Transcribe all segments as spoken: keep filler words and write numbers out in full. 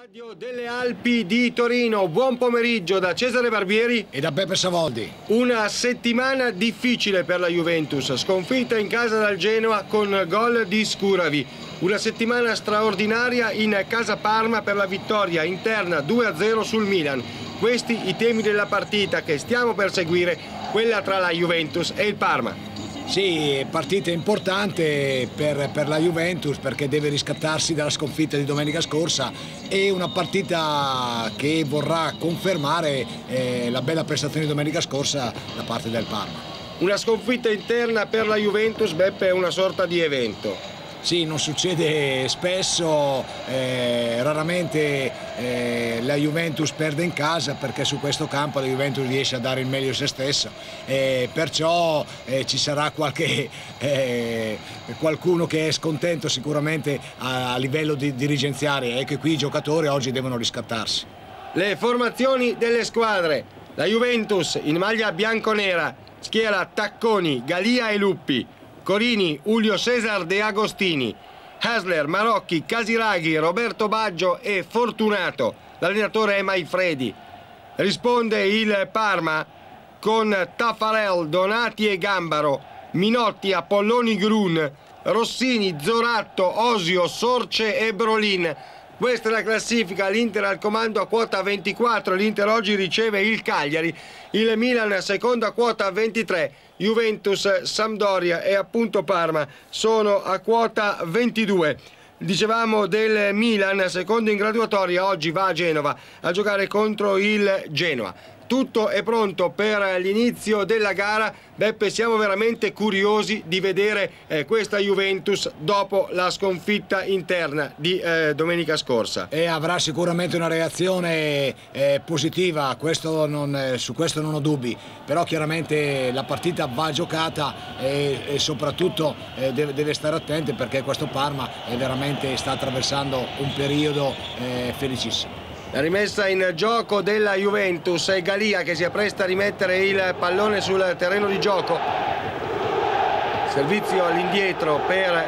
Radio delle Alpi di Torino, buon pomeriggio da Cesare Barbieri e da Beppe Savoldi. Una settimana difficile per la Juventus, sconfitta in casa dal Genoa con gol di Scuravi. Una settimana straordinaria in casa Parma per la vittoria interna due a zero sul Milan. Questi i temi della partita che stiamo per seguire, quella tra la Juventus e il Parma. Sì, partita importante per, per la Juventus perché deve riscattarsi dalla sconfitta di domenica scorsa e una partita che vorrà confermare eh, la bella prestazione di domenica scorsa da parte del Parma. Una sconfitta interna per la Juventus, Beppe, è una sorta di evento. Sì, non succede spesso, eh, raramente eh, la Juventus perde in casa perché su questo campo la Juventus riesce a dare il meglio di se stessa, eh, perciò eh, ci sarà qualche, eh, qualcuno che è scontento sicuramente a, a livello di, dirigenziale e che qui i giocatori oggi devono riscattarsi. Le formazioni delle squadre: la Juventus in maglia bianconera schiera Tacconi, Galia e Luppi, Corini, Julio César De Agostini, Hasler, Marocchi, Casiraghi, Roberto Baggio e Fortunato. L'allenatore è Maifredi. Risponde il Parma con Taffarel, Donati e Gambaro, Minotti, Apolloni, Grun, Rossini, Zoratto, Osio, Sorce e Brolin. Questa è la classifica, l'Inter al comando a quota ventiquattro, l'Inter oggi riceve il Cagliari, il Milan secondo a quota ventitré, Juventus, Sampdoria e appunto Parma sono a quota ventidue. Dicevamo del Milan, secondo in graduatoria, oggi va a Genova a giocare contro il Genoa. Tutto è pronto per l'inizio della gara. Beppe, siamo veramente curiosi di vedere eh, questa Juventus dopo la sconfitta interna di eh, domenica scorsa. E avrà sicuramente una reazione eh, positiva, questo non, eh, su questo non ho dubbi, però chiaramente la partita va giocata e, e soprattutto eh, deve, deve stare attenti perché questo Parma è veramente, sta attraversando un periodo eh, felicissimo. La rimessa in gioco della Juventus è Galia che si appresta a rimettere il pallone sul terreno di gioco. Servizio all'indietro per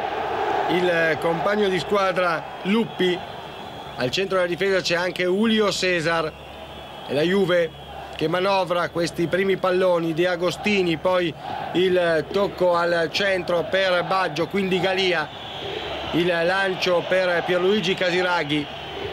il compagno di squadra Luppi. Al centro della difesa c'è anche Julio César e la Juve che manovra questi primi palloni. De Agostini, poi il tocco al centro per Baggio, quindi Galia. Il lancio per Pierluigi Casiraghi.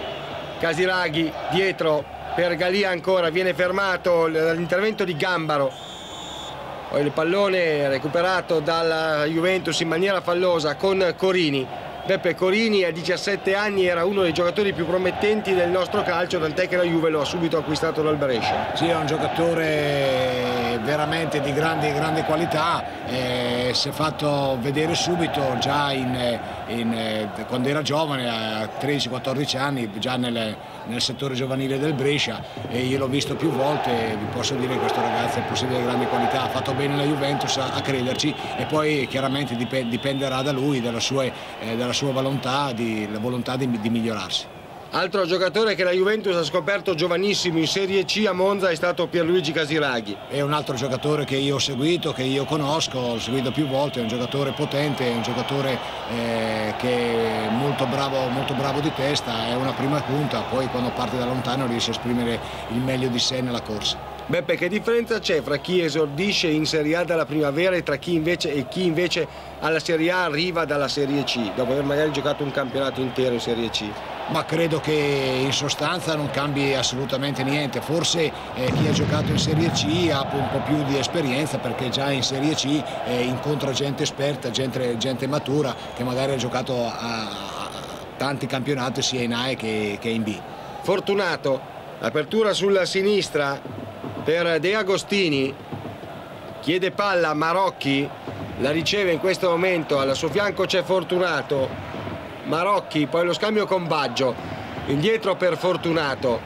Casiraghi dietro per Galia ancora, viene fermato dall'intervento di Gambaro. Poi il pallone recuperato dalla Juventus in maniera fallosa con Corini. Beppe, Corini a diciassette anni era uno dei giocatori più promettenti del nostro calcio, tant'è che la Juve lo ha subito acquistato dal Brescia. Sì, è un giocatore veramente di grande, grande qualità, eh, si è fatto vedere subito già in, in, quando era giovane, a tredici quattordici anni, già nel, nel settore giovanile del Brescia, e io l'ho visto più volte e vi posso dire che questo ragazzo è possibile di grande qualità, ha fatto bene la Juventus a, a crederci e poi chiaramente dipend, dipenderà da lui, dalla sua, eh, dalla sua volontà, di, la volontà di, di migliorarsi. Altro giocatore che la Juventus ha scoperto giovanissimo in Serie C a Monza è stato Pierluigi Casiraghi. È un altro giocatore che io ho seguito, che io conosco, l'ho seguito più volte, è un giocatore potente, è un giocatore eh, che è molto bravo, molto bravo di testa, è una prima punta, poi quando parte da lontano riesce a esprimere il meglio di sé nella corsa. Beppe, che differenza c'è fra chi esordisce in Serie A dalla primavera e tra chi invece, e chi invece alla Serie A arriva dalla Serie C, dopo aver magari giocato un campionato intero in Serie C? Ma credo che in sostanza non cambi assolutamente niente, forse eh, chi ha giocato in Serie C ha un po' più di esperienza perché già in Serie C eh, incontra gente esperta, gente, gente matura che magari ha giocato a, a tanti campionati sia in A che, che in B. Fortunato, apertura sulla sinistra per De Agostini, chiede palla Marocchi, la riceve in questo momento, al suo fianco c'è Fortunato. Marocchi, poi lo scambio con Baggio, indietro per Fortunato,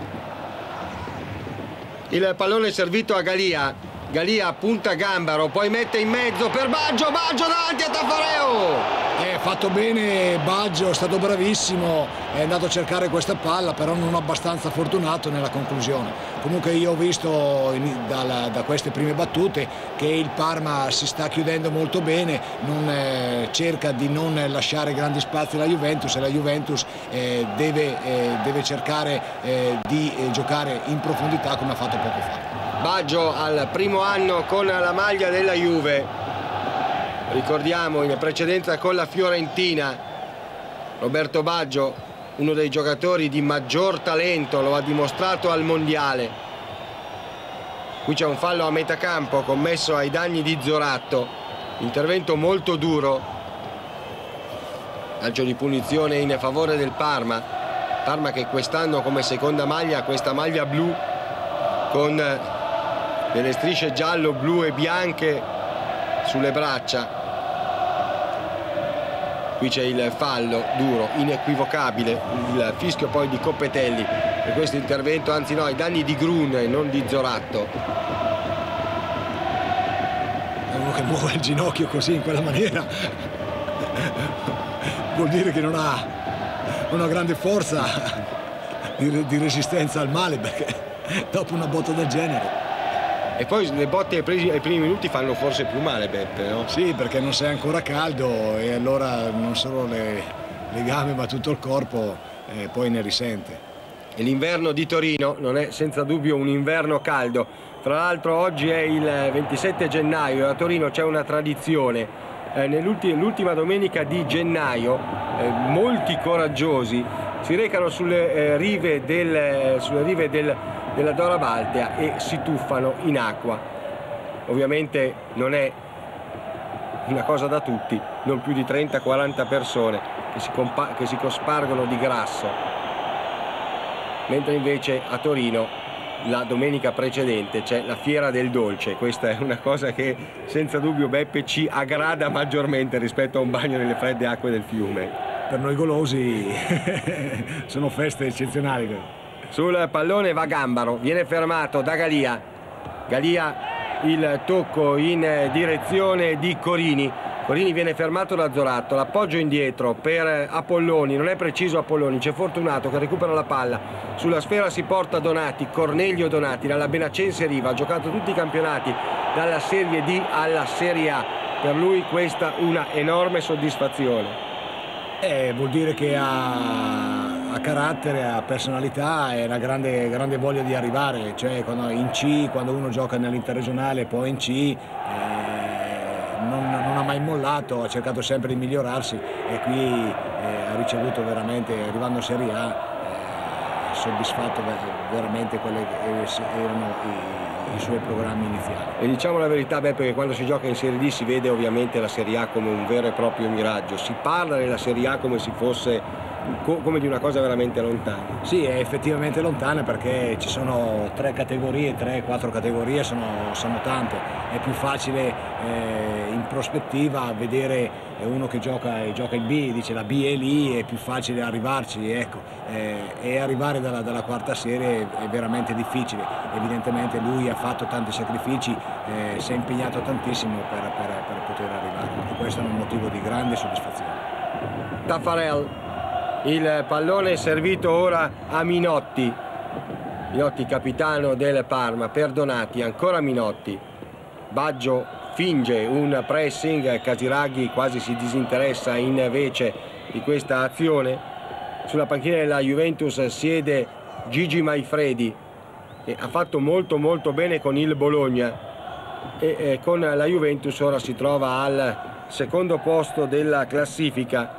il pallone servito a Galia, Galia punta Gambaro, poi mette in mezzo per Baggio, Baggio davanti a Taffarel. Eh, fatto bene Baggio, è stato bravissimo, è andato a cercare questa palla, però non abbastanza fortunato nella conclusione. Comunque io ho visto in, dalla, da queste prime battute che il Parma si sta chiudendo molto bene, non, eh, cerca di non lasciare grandi spazi alla Juventus, e la Juventus eh, deve, eh, deve cercare eh, di eh, giocare in profondità come ha fatto poco fa. Baggio al primo anno con la maglia della Juve, ricordiamo in precedenza con la Fiorentina. Roberto Baggio, uno dei giocatori di maggior talento, lo ha dimostrato al mondiale. Qui c'è un fallo a metà campo commesso ai danni di Zoratto, intervento molto duro, calcio di punizione in favore del Parma. Parma che quest'anno come seconda maglia ha questa maglia blu con delle strisce giallo, blu e bianche sulle braccia. Qui c'è il fallo duro, inequivocabile, il fischio poi di Coppetelli per questo intervento, anzi no, ai danni di Grun e non di Zoratto. È uno che muove il ginocchio così in quella maniera vuol dire che non ha una grande forza di, di resistenza al male, perché dopo una botta del genere. E poi le botte ai primi, ai primi minuti fanno forse più male, Beppe, no? Sì, perché non sei ancora caldo e allora non solo le, le gambe ma tutto il corpo eh, poi ne risente. E l'inverno di Torino non è senza dubbio un inverno caldo. Tra l'altro oggi è il ventisette gennaio e a Torino c'è una tradizione. Eh, nell'ultima domenica di gennaio eh, molti coraggiosi si recano sulle eh, rive, del, sulle rive del della Dora Baltea e si tuffano in acqua. Ovviamente non è una cosa da tutti, non più di trenta quaranta persone che si, che si cospargono di grasso, mentre invece a Torino la domenica precedente c'è la Fiera del Dolce. Questa è una cosa che senza dubbio, Beppe, ci aggrada maggiormente rispetto a un bagno nelle fredde acque del fiume. Per noi golosi sono feste eccezionali. Sul pallone va Gambaro, viene fermato da Galia. Galia, il tocco in direzione di Corini. Corini viene fermato da Zoratto, l'appoggio indietro per Apolloni, non è preciso Apolloni, c'è Fortunato che recupera la palla. Sulla sfera si porta Donati, Cornelio Donati, dalla Benacense Riva, ha giocato tutti i campionati dalla Serie D alla Serie A. Per lui questa una enorme soddisfazione. Eh, vuol dire che ha, ha carattere, ha personalità e una grande, grande voglia di arrivare, cioè quando in C, quando uno gioca nell'interregionale e poi in C, eh, non, non ha mai mollato, ha cercato sempre di migliorarsi e qui eh, ha ricevuto veramente, arrivando in Serie A, eh, soddisfatto veramente quelli che erano i i suoi programmi iniziali. E diciamo la verità, Beppe, che quando si gioca in Serie D si vede ovviamente la Serie A come un vero e proprio miraggio, si parla della Serie A come se fosse come di una cosa veramente lontana. Sì, è effettivamente lontana perché ci sono tre categorie, tre, quattro categorie, sono, sono tante, è più facile eh, in prospettiva vedere uno che gioca, gioca il B, dice la B è lì, è più facile arrivarci, ecco, eh, e arrivare dalla, dalla quarta serie è veramente difficile. Evidentemente lui ha fatto tanti sacrifici, eh, si è impegnato tantissimo per, per, per poter arrivare e questo è un motivo di grande soddisfazione. Taffarel, il pallone servito ora a Minotti, Minotti capitano del Parma, per Donati, ancora Minotti, Baggio finge un pressing, Casiraghi quasi si disinteressa invece di questa azione. Sulla panchina della Juventus siede Gigi Maifredi, che ha fatto molto molto bene con il Bologna e eh, con la Juventus ora si trova al secondo posto della classifica.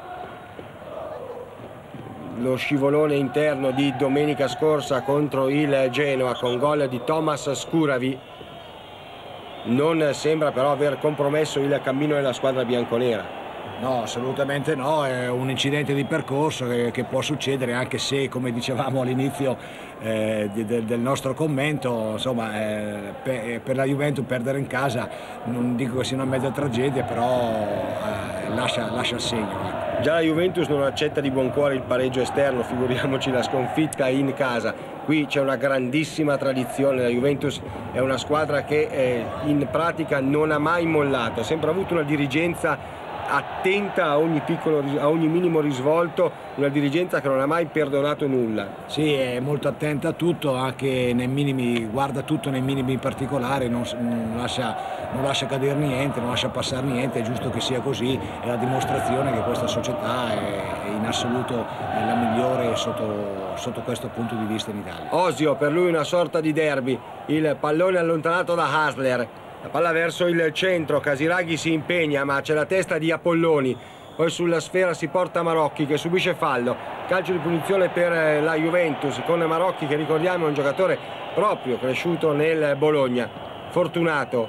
Lo scivolone interno di domenica scorsa contro il Genoa con gol di Thomas Scuravi non sembra però aver compromesso il cammino della squadra bianconera. No, assolutamente no, è un incidente di percorso che, che può succedere, anche se, come dicevamo all'inizio eh, del, del nostro commento, insomma, eh, per, per la Juventus perdere in casa non dico che sia una mezza tragedia, però eh, lascia, lascia il segno. Già la Juventus non accetta di buon cuore il pareggio esterno, figuriamoci la sconfitta in casa. Qui c'è una grandissima tradizione, la Juventus è una squadra che eh, in pratica non ha mai mollato, ha sempre avuto una dirigenza attenta a ogni piccolo, a ogni minimo risvolto, una dirigenza che non ha mai perdonato nulla. Sì, è molto attenta a tutto, anche nei minimi, guarda tutto nei minimi particolari, non, non, lascia, non lascia cadere niente, non lascia passare niente, è giusto che sia così, è la dimostrazione che questa società è, è in assoluto è la migliore sotto, sotto questo punto di vista in Italia. Osio, per lui una sorta di derby, il pallone allontanato da Hasler. La palla verso il centro, Casiraghi si impegna ma c'è la testa di Apolloni, poi sulla sfera si porta Marocchi che subisce fallo, calcio di punizione per la Juventus con Marocchi che ricordiamo è un giocatore proprio cresciuto nel Bologna. Fortunato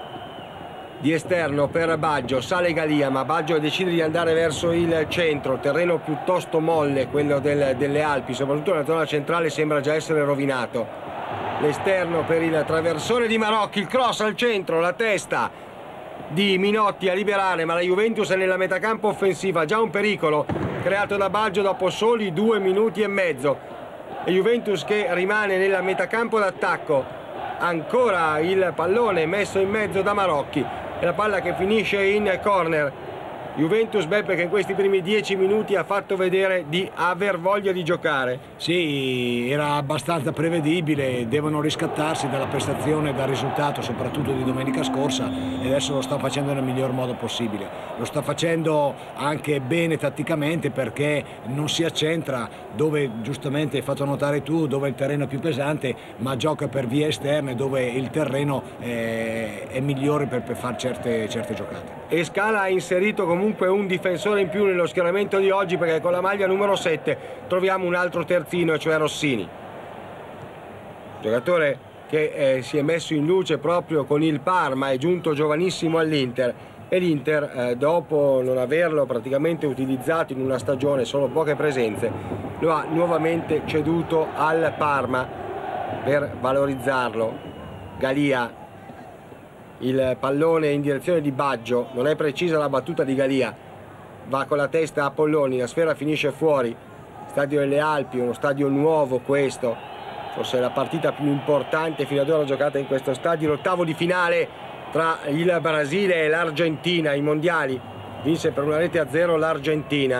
di esterno per Baggio, sale Galia ma Baggio decide di andare verso il centro, terreno piuttosto molle quello del, delle Alpi, soprattutto nella zona centrale sembra già essere rovinato. L'esterno per il traversone di Marocchi, il cross al centro, la testa di Minotti a liberare, ma la Juventus è nella metacampo offensiva, già un pericolo creato da Baggio dopo soli due minuti e mezzo. E Juventus che rimane nella metacampo d'attacco, ancora il pallone messo in mezzo da Marocchi e la palla che finisce in corner. Juventus, Beppe, che in questi primi dieci minuti ha fatto vedere di aver voglia di giocare. Sì, era abbastanza prevedibile, devono riscattarsi dalla prestazione e dal risultato soprattutto di domenica scorsa e adesso lo sta facendo nel miglior modo possibile. Lo sta facendo anche bene tatticamente perché non si accentra dove giustamente hai fatto notare tu, dove il terreno è più pesante, ma gioca per vie esterne dove il terreno è, è migliore per, per fare certe, certe giocate. E Scala ha inserito comunque un difensore in più nello schieramento di oggi perché con la maglia numero sette troviamo un altro terzino, cioè Rossini, giocatore che eh, si è messo in luce proprio con il Parma, è giunto giovanissimo all'Inter e l'Inter eh, dopo non averlo praticamente utilizzato in una stagione, solo poche presenze, lo ha nuovamente ceduto al Parma per valorizzarlo. Galia, il pallone in direzione di Baggio, non è precisa la battuta di Galia, va con la testa a Polloni, la sfera finisce fuori. Stadio delle Alpi, uno stadio nuovo questo, forse la partita più importante fino ad ora giocata in questo stadio, l'ottavo di finale tra il Brasile e l'Argentina, i mondiali, vinse per una rete a zero l'Argentina.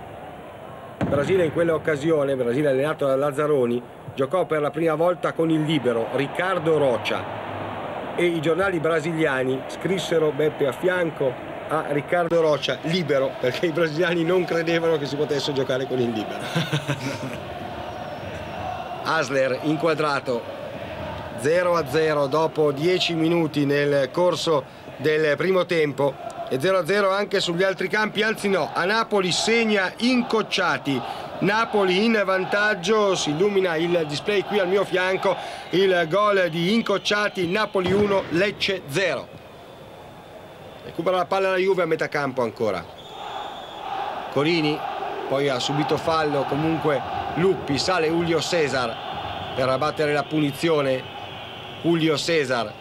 Il Brasile in quell'occasione, Brasile allenato da Lazzaroni, giocò per la prima volta con il libero Riccardo Rocha e i giornali brasiliani scrissero, Beppe, a fianco a Riccardo Rocha libero, perché i brasiliani non credevano che si potesse giocare con il libero. Hasler inquadrato, zero a zero dopo dieci minuti nel corso del primo tempo e zero a zero anche sugli altri campi, anzi no, a Napoli segna Incocciati. Napoli in vantaggio, si illumina il display qui al mio fianco, il gol di Incocciati, Napoli uno, Lecce zero. Recupera la palla la Juve a metà campo ancora. Corini, poi ha subito fallo, comunque Luppi, sale Julio Cesar per abbattere la punizione. Julio Cesar.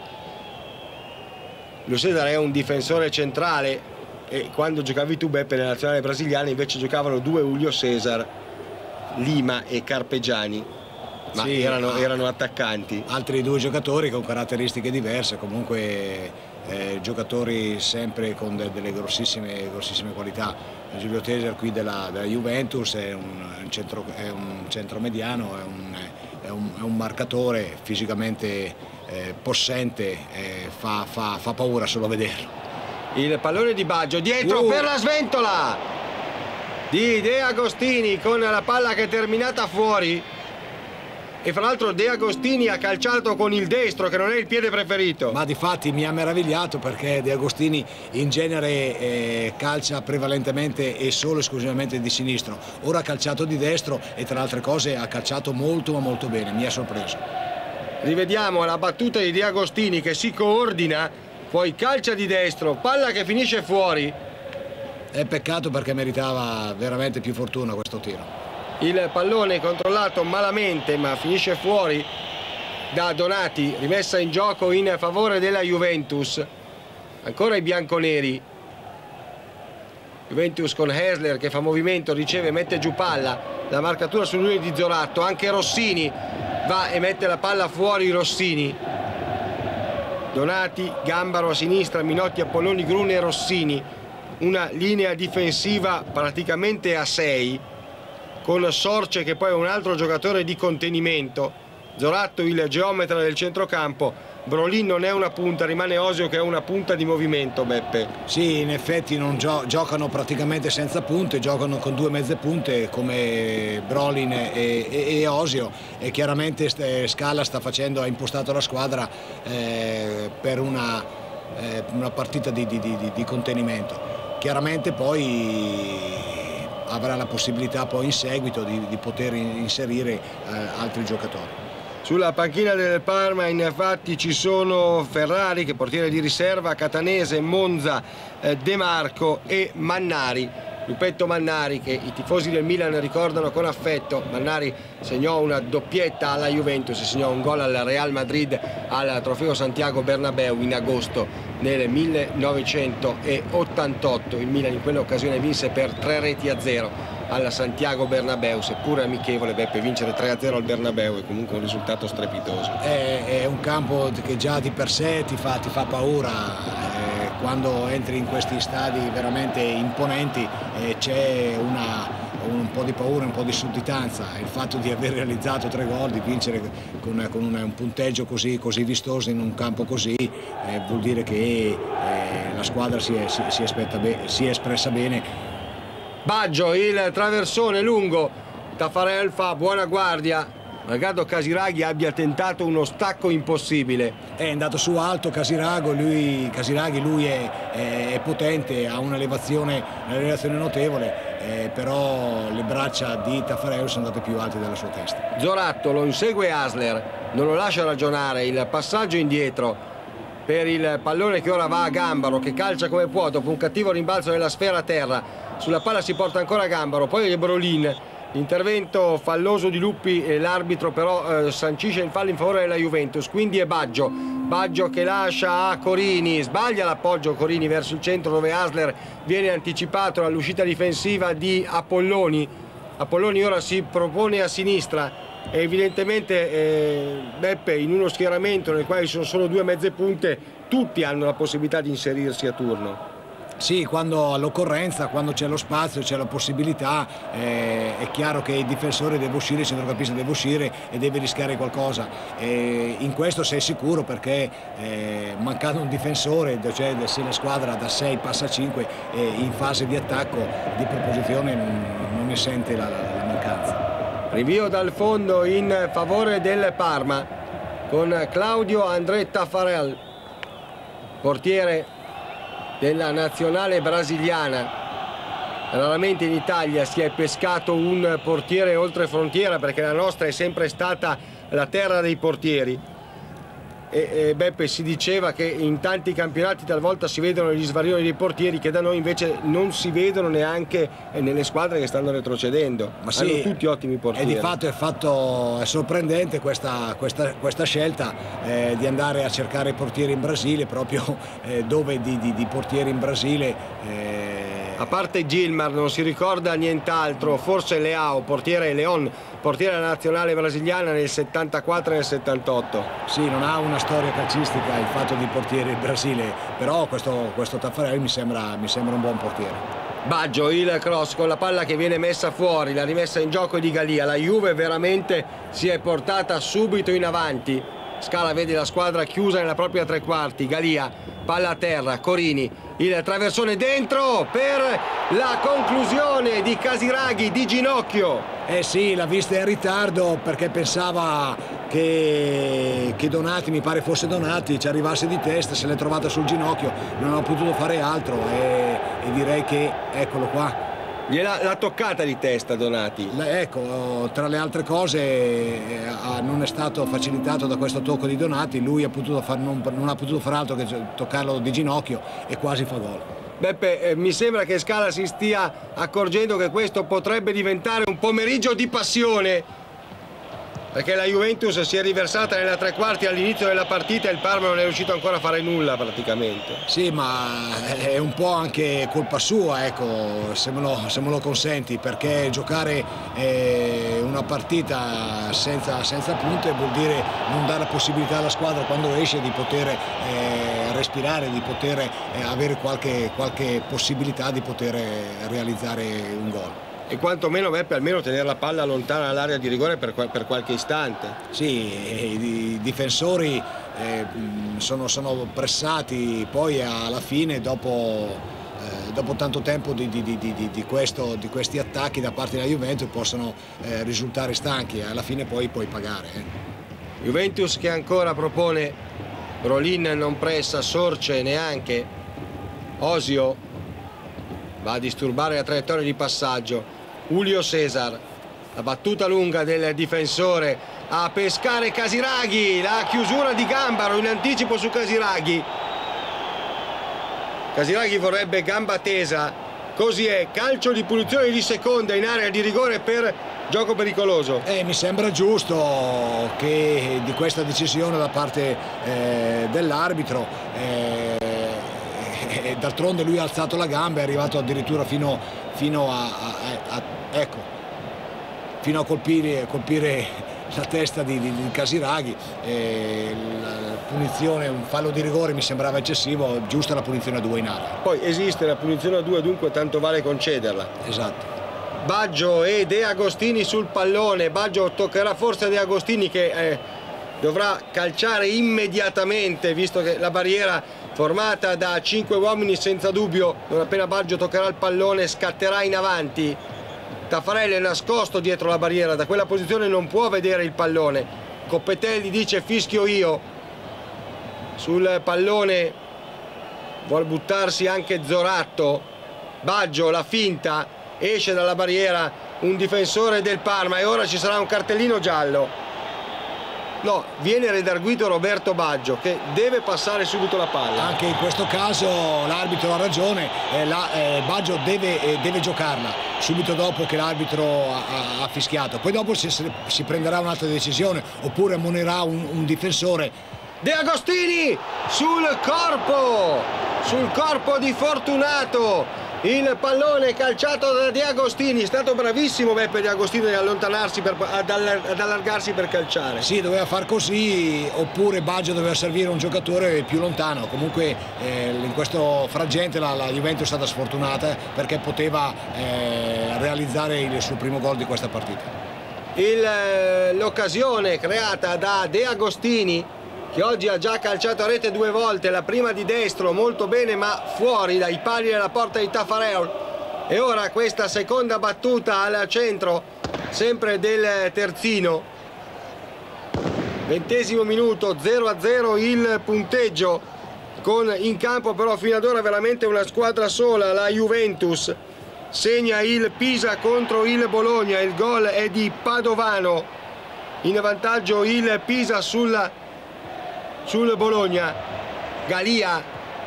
Julio Cesar è un difensore centrale e quando giocavi tu, Beppe, nella nazionale brasiliana invece giocavano due Julio Cesar, Lima e Carpegiani, ma sì, erano, erano attaccanti. Altri due giocatori con caratteristiche diverse, comunque eh, giocatori sempre con de, delle grossissime, grossissime qualità. Julio Cesar qui della, della Juventus è un, un, centro, è un centromediano, è un, è, un, è un marcatore fisicamente eh, possente, eh, fa, fa, fa paura solo a vederlo. Il pallone di Baggio dietro uh. per la sventola di De Agostini con la palla che è terminata fuori e fra l'altro De Agostini ha calciato con il destro che non è il piede preferito. Ma difatti mi ha meravigliato perché De Agostini in genere eh, calcia prevalentemente e solo esclusivamente di sinistro, ora ha calciato di destro e tra altre cose ha calciato molto ma molto bene, mi ha sorpreso. Rivediamo la battuta di De Agostini che si coordina, poi calcia di destro, palla che finisce fuori. È peccato perché meritava veramente più fortuna questo tiro. Il pallone controllato malamente ma finisce fuori da Donati, rimessa in gioco in favore della Juventus. Ancora i bianconeri. Juventus con Hasler che fa movimento, riceve, mette giù palla, la marcatura su lui di Zoratto, anche Rossini va e mette la palla fuori. Rossini, Donati, Gambaro a sinistra, Minotti, Apolloni, Grune e Rossini. una linea difensiva praticamente a sei, con Sorce che poi è un altro giocatore di contenimento, Zoratto il geometra del centrocampo. Brolin non è una punta, rimane Osio che è una punta di movimento, Beppe. Sì, in effetti non gio giocano praticamente senza punte, giocano con due mezze punte come Brolin e, e, e Osio, e chiaramente Scala sta facendo, ha impostato la squadra eh, per una, eh, una partita di, di, di, di contenimento. Chiaramente poi avrà la possibilità poi in seguito di, di poter inserire eh, altri giocatori. Sulla panchina del Parma infatti ci sono Ferrari che è portiere di riserva, Catanese, Monza, eh, De Marco e Mannari. Lupetto Mannari, che i tifosi del Milan ricordano con affetto. Mannari segnò una doppietta alla Juventus, segnò un gol al Real Madrid al Trofeo Santiago Bernabéu in agosto nel millenovecentottantotto. Il Milan in quell'occasione vinse per tre reti a zero alla Santiago Bernabéu, seppure amichevole. Beppe, vincere tre a zero al Bernabéu è comunque un risultato strepitoso. È, è un campo che già di per sé ti fa, ti fa paura. Eh, quando entri in questi stadi veramente imponenti eh, c'è una, un po' di paura, un po' di sudditanza. Il fatto di aver realizzato tre gol, di vincere con, con un, un punteggio così, così vistoso in un campo così, eh, vuol dire che eh, la squadra si è, si, si, aspetta be si è espressa bene. Baggio, il traversone lungo, Taffarel fa buona guardia, malgrado Casiraghi abbia tentato uno stacco impossibile. È andato su alto Casirago, lui, Casiraghi, lui è, è, è potente, ha un'elevazione un notevole, eh, però le braccia di Taffarel sono andate più alte della sua testa. Zoratto lo insegue Hasler, non lo lascia ragionare, il passaggio indietro per il pallone che ora va a Gambaro, che calcia come può dopo un cattivo rimbalzo della sfera a terra. Sulla palla si porta ancora Gambaro, poi è Brolin, intervento falloso di Luppi e l'arbitro però eh, sancisce il fallo in favore della Juventus, quindi è Baggio, Baggio che lascia a Corini, sbaglia l'appoggio Corini verso il centro dove Hasler viene anticipato all'uscita difensiva di Apolloni. Apolloni ora si propone a sinistra e evidentemente eh, Beppe, in uno schieramento nel quale ci sono solo due mezze punte, tutti hanno la possibilità di inserirsi a turno. Sì, quando all'occorrenza, quando c'è lo spazio, c'è la possibilità, eh, è chiaro che il difensore deve uscire, il centrocampista deve uscire e deve rischiare qualcosa. E in questo sei sicuro perché eh, mancando un difensore, cioè se la squadra da sei passa a cinque, eh, in fase di attacco, di proposizione non, non ne sente la, la, la mancanza. Rinvio dal fondo in favore del Parma con Claudio André Taffarel, portiere della nazionale brasiliana. Raramente in Italia si è pescato un portiere oltre frontiera, perché la nostra è sempre stata la terra dei portieri. E, e Beppe, si diceva che in tanti campionati talvolta si vedono gli svarioni dei portieri che da noi invece non si vedono neanche nelle squadre che stanno retrocedendo. Ma sì, hanno tutti ottimi portieri. E di fatto è, fatto, è sorprendente questa, questa, questa scelta eh, di andare a cercare portieri in Brasile, proprio eh, dove di, di, di portieri in Brasile eh, a parte Gilmar non si ricorda nient'altro, forse Leao, portiere Leon, portiere della nazionale brasiliana nel settantaquattro e nel settantotto. Sì, non ha una storia calcistica il fatto di portiere in Brasile, però questo, questo Taffarel mi sembra, mi sembra un buon portiere. Baggio, il cross con la palla che viene messa fuori, la rimessa in gioco di Galia. La Juve veramente si è portata subito in avanti. Scala vede la squadra chiusa nella propria tre quarti. Galia, palla a terra, Corini, il traversone dentro per la conclusione di Casiraghi di ginocchio. Eh sì, l'ha vista in ritardo perché pensava che, che Donati, mi pare fosse Donati, ci arrivasse di testa, se l'è trovata sul ginocchio, non ha potuto fare altro e, e direi che eccolo qua. L'ha toccata di testa Donati. Ecco, tra le altre cose eh, non è stato facilitato da questo tocco di Donati, lui ha potuto far, non, non ha potuto fare altro che toccarlo di ginocchio e quasi fa gol. Beppe, eh, mi sembra che Scala si stia accorgendo che questo potrebbe diventare un pomeriggio di passione. perché la Juventus si è riversata nella tre quarti all'inizio della partita e il Parma non è riuscito ancora a fare nulla praticamente. Sì, ma è un po' anche colpa sua, ecco, se me lo, se me lo consenti, perché giocare eh, una partita senza, senza punte vuol dire non dare la possibilità alla squadra quando esce di poter eh, respirare, di poter eh, avere qualche, qualche possibilità di poter realizzare un gol. E quantomeno Beppe almeno tenere la palla lontana dall'area di rigore per, per qualche istante. Sì, i difensori eh, sono, sono pressati poi alla fine dopo, eh, dopo tanto tempo di, di, di, di, di, questo, di questi attacchi da parte della Juventus possono eh, risultare stanchi e alla fine poi puoi pagare. Eh. Juventus che ancora propone, Brolin non pressa, Sorce neanche, Osio va a disturbare la traiettoria di passaggio. Julio César, la battuta lunga del difensore a pescare Casiraghi, la chiusura di Gambaro in anticipo su Casiraghi. Casiraghi vorrebbe gamba tesa, così è, calcio di punizione di seconda in area di rigore per gioco pericoloso. Eh, mi sembra giusto che di questa decisione da parte eh, dell'arbitro, eh, eh, d'altronde lui ha alzato la gamba, è arrivato addirittura fino, fino a, a, a ecco, fino a colpire, colpire la testa di, di, di Casiraghi. Eh, la punizione, un fallo di rigore mi sembrava eccessivo, giusta la punizione a due in area. Poi esiste la punizione a due, dunque tanto vale concederla. Esatto. Baggio e De Agostini sul pallone, Baggio toccherà forse De Agostini che eh, dovrà calciare immediatamente, visto che la barriera formata da cinque uomini senza dubbio, non appena Baggio toccherà il pallone scatterà in avanti. Taffarelli è nascosto dietro la barriera, da quella posizione non può vedere il pallone. Coppetelli dice fischio io, sul pallone vuol buttarsi anche Zoratto. Baggio la finta, esce dalla barriera un difensore del Parma e ora ci sarà un cartellino giallo. No, viene redarguito Roberto Baggio che deve passare subito la palla. Anche in questo caso l'arbitro ha ragione, eh, la, eh, Baggio deve, eh, deve giocarla subito dopo che l'arbitro ha, ha fischiato. Poi dopo si, si prenderà un'altra decisione oppure ammonerà un, un difensore. De Agostini sul corpo, sul corpo di Fortunato. Il pallone calciato da De Agostini, è stato bravissimo Beppe De Agostini ad allontanarsi, per, ad, ad allargarsi per calciare. Sì, doveva far così, oppure Baggio doveva servire un giocatore più lontano. Comunque eh, in questo frangente la, la Juventus è stata sfortunata perché poteva eh, realizzare il suo primo gol di questa partita. L'occasione creata da De Agostini, che oggi ha già calciato a rete due volte, la prima di destro molto bene ma fuori dai pali della porta di Taffarel, e ora questa seconda battuta al centro sempre del terzino. Ventesimo minuto, zero a zero il punteggio, con in campo però fino ad ora veramente una squadra sola, la Juventus. Segna il Pisa contro il Bologna, il gol è di Padovano, in vantaggio il Pisa sulla sul Bologna. Galia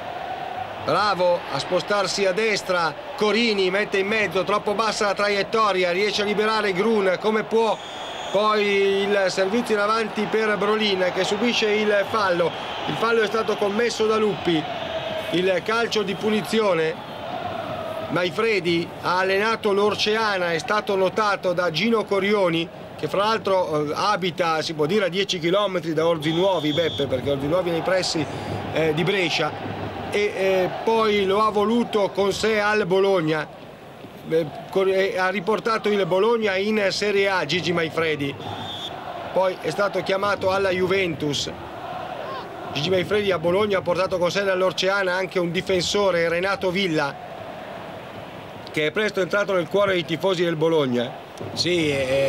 bravo a spostarsi a destra, Corini mette in mezzo, troppo bassa la traiettoria, riesce a liberare Grun come può, poi il servizio in avanti per Brolin che subisce il fallo. Il fallo è stato commesso da Luppi, il calcio di punizione. Maifredi ha allenato l'Orceana, è stato notato da Gino Corioni, che fra l'altro eh, abita, si può dire, a dieci chilometri da Orzinuovi, Beppe, perché Orzinuovi è nei pressi eh, di Brescia, e eh, poi lo ha voluto con sé al Bologna, eh, eh, ha riportato il Bologna in Serie A Gigi Maifredi, poi è stato chiamato alla Juventus. Gigi Maifredi a Bologna ha portato con sé nell'Orceana anche un difensore, Renato Villa, che è presto entrato nel cuore dei tifosi del Bologna. Sì,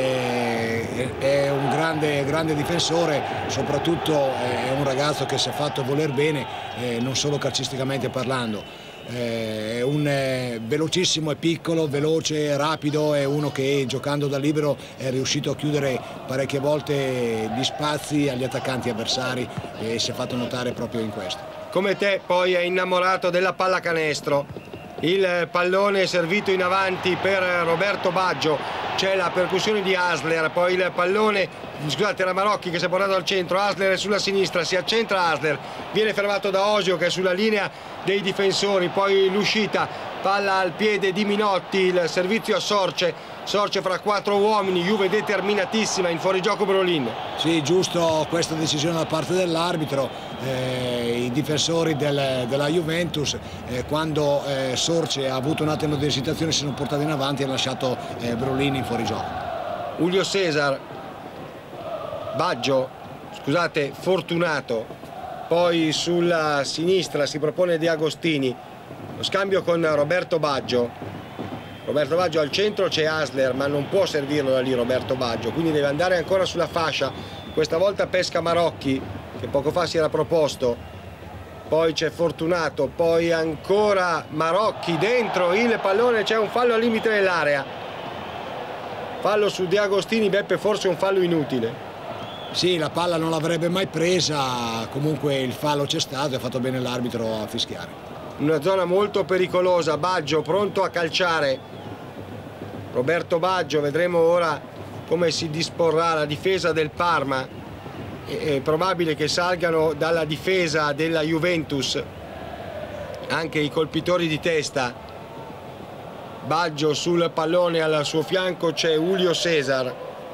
è, è un grande, grande difensore, soprattutto è un ragazzo che si è fatto voler bene, eh, non solo calcisticamente parlando. È un è velocissimo, è piccolo, veloce, rapido, è uno che giocando da libero è riuscito a chiudere parecchie volte gli spazi agli attaccanti avversari e si è fatto notare proprio in questo. Come te poi è innamorato della pallacanestro. il pallone servito in avanti per Roberto Baggio, c'è la percussione di Hasler, poi il pallone, scusate, era Marocchi che si è portato al centro, Hasler è sulla sinistra, si accentra Hasler, viene fermato da Osio che è sulla linea dei difensori, poi l'uscita, palla al piede di Minotti, il servizio a Sorce, Sorce fra quattro uomini, Juve determinatissima, in fuorigioco Brolin. Sì, giusto questa decisione da parte dell'arbitro, eh, i difensori del, della Juventus eh, quando eh, Sorce ha avuto un attimo di esitazione si sono portati in avanti e ha lasciato eh, Brolin in fuorigioco. Julio Cesar, Baggio, scusate, Fortunato, poi sulla sinistra si propone De Agostini, lo scambio con Roberto Baggio. Roberto Baggio al centro, c'è Hasler ma non può servirlo da lì Roberto Baggio, quindi deve andare ancora sulla fascia, questa volta pesca Marocchi che poco fa si era proposto, poi c'è Fortunato, poi ancora Marocchi dentro il pallone, c'è un fallo al limite dell'area, fallo su De Agostini, Beppe, forse un fallo inutile. Sì, la palla non l'avrebbe mai presa, comunque il fallo c'è stato e ha fatto bene l'arbitro a fischiare. Una zona molto pericolosa, Baggio pronto a calciare, Roberto Baggio, vedremo ora come si disporrà la difesa del Parma, è probabile che salgano dalla difesa della Juventus anche i colpitori di testa. Baggio sul pallone, al suo fianco c'è Julio Cesar,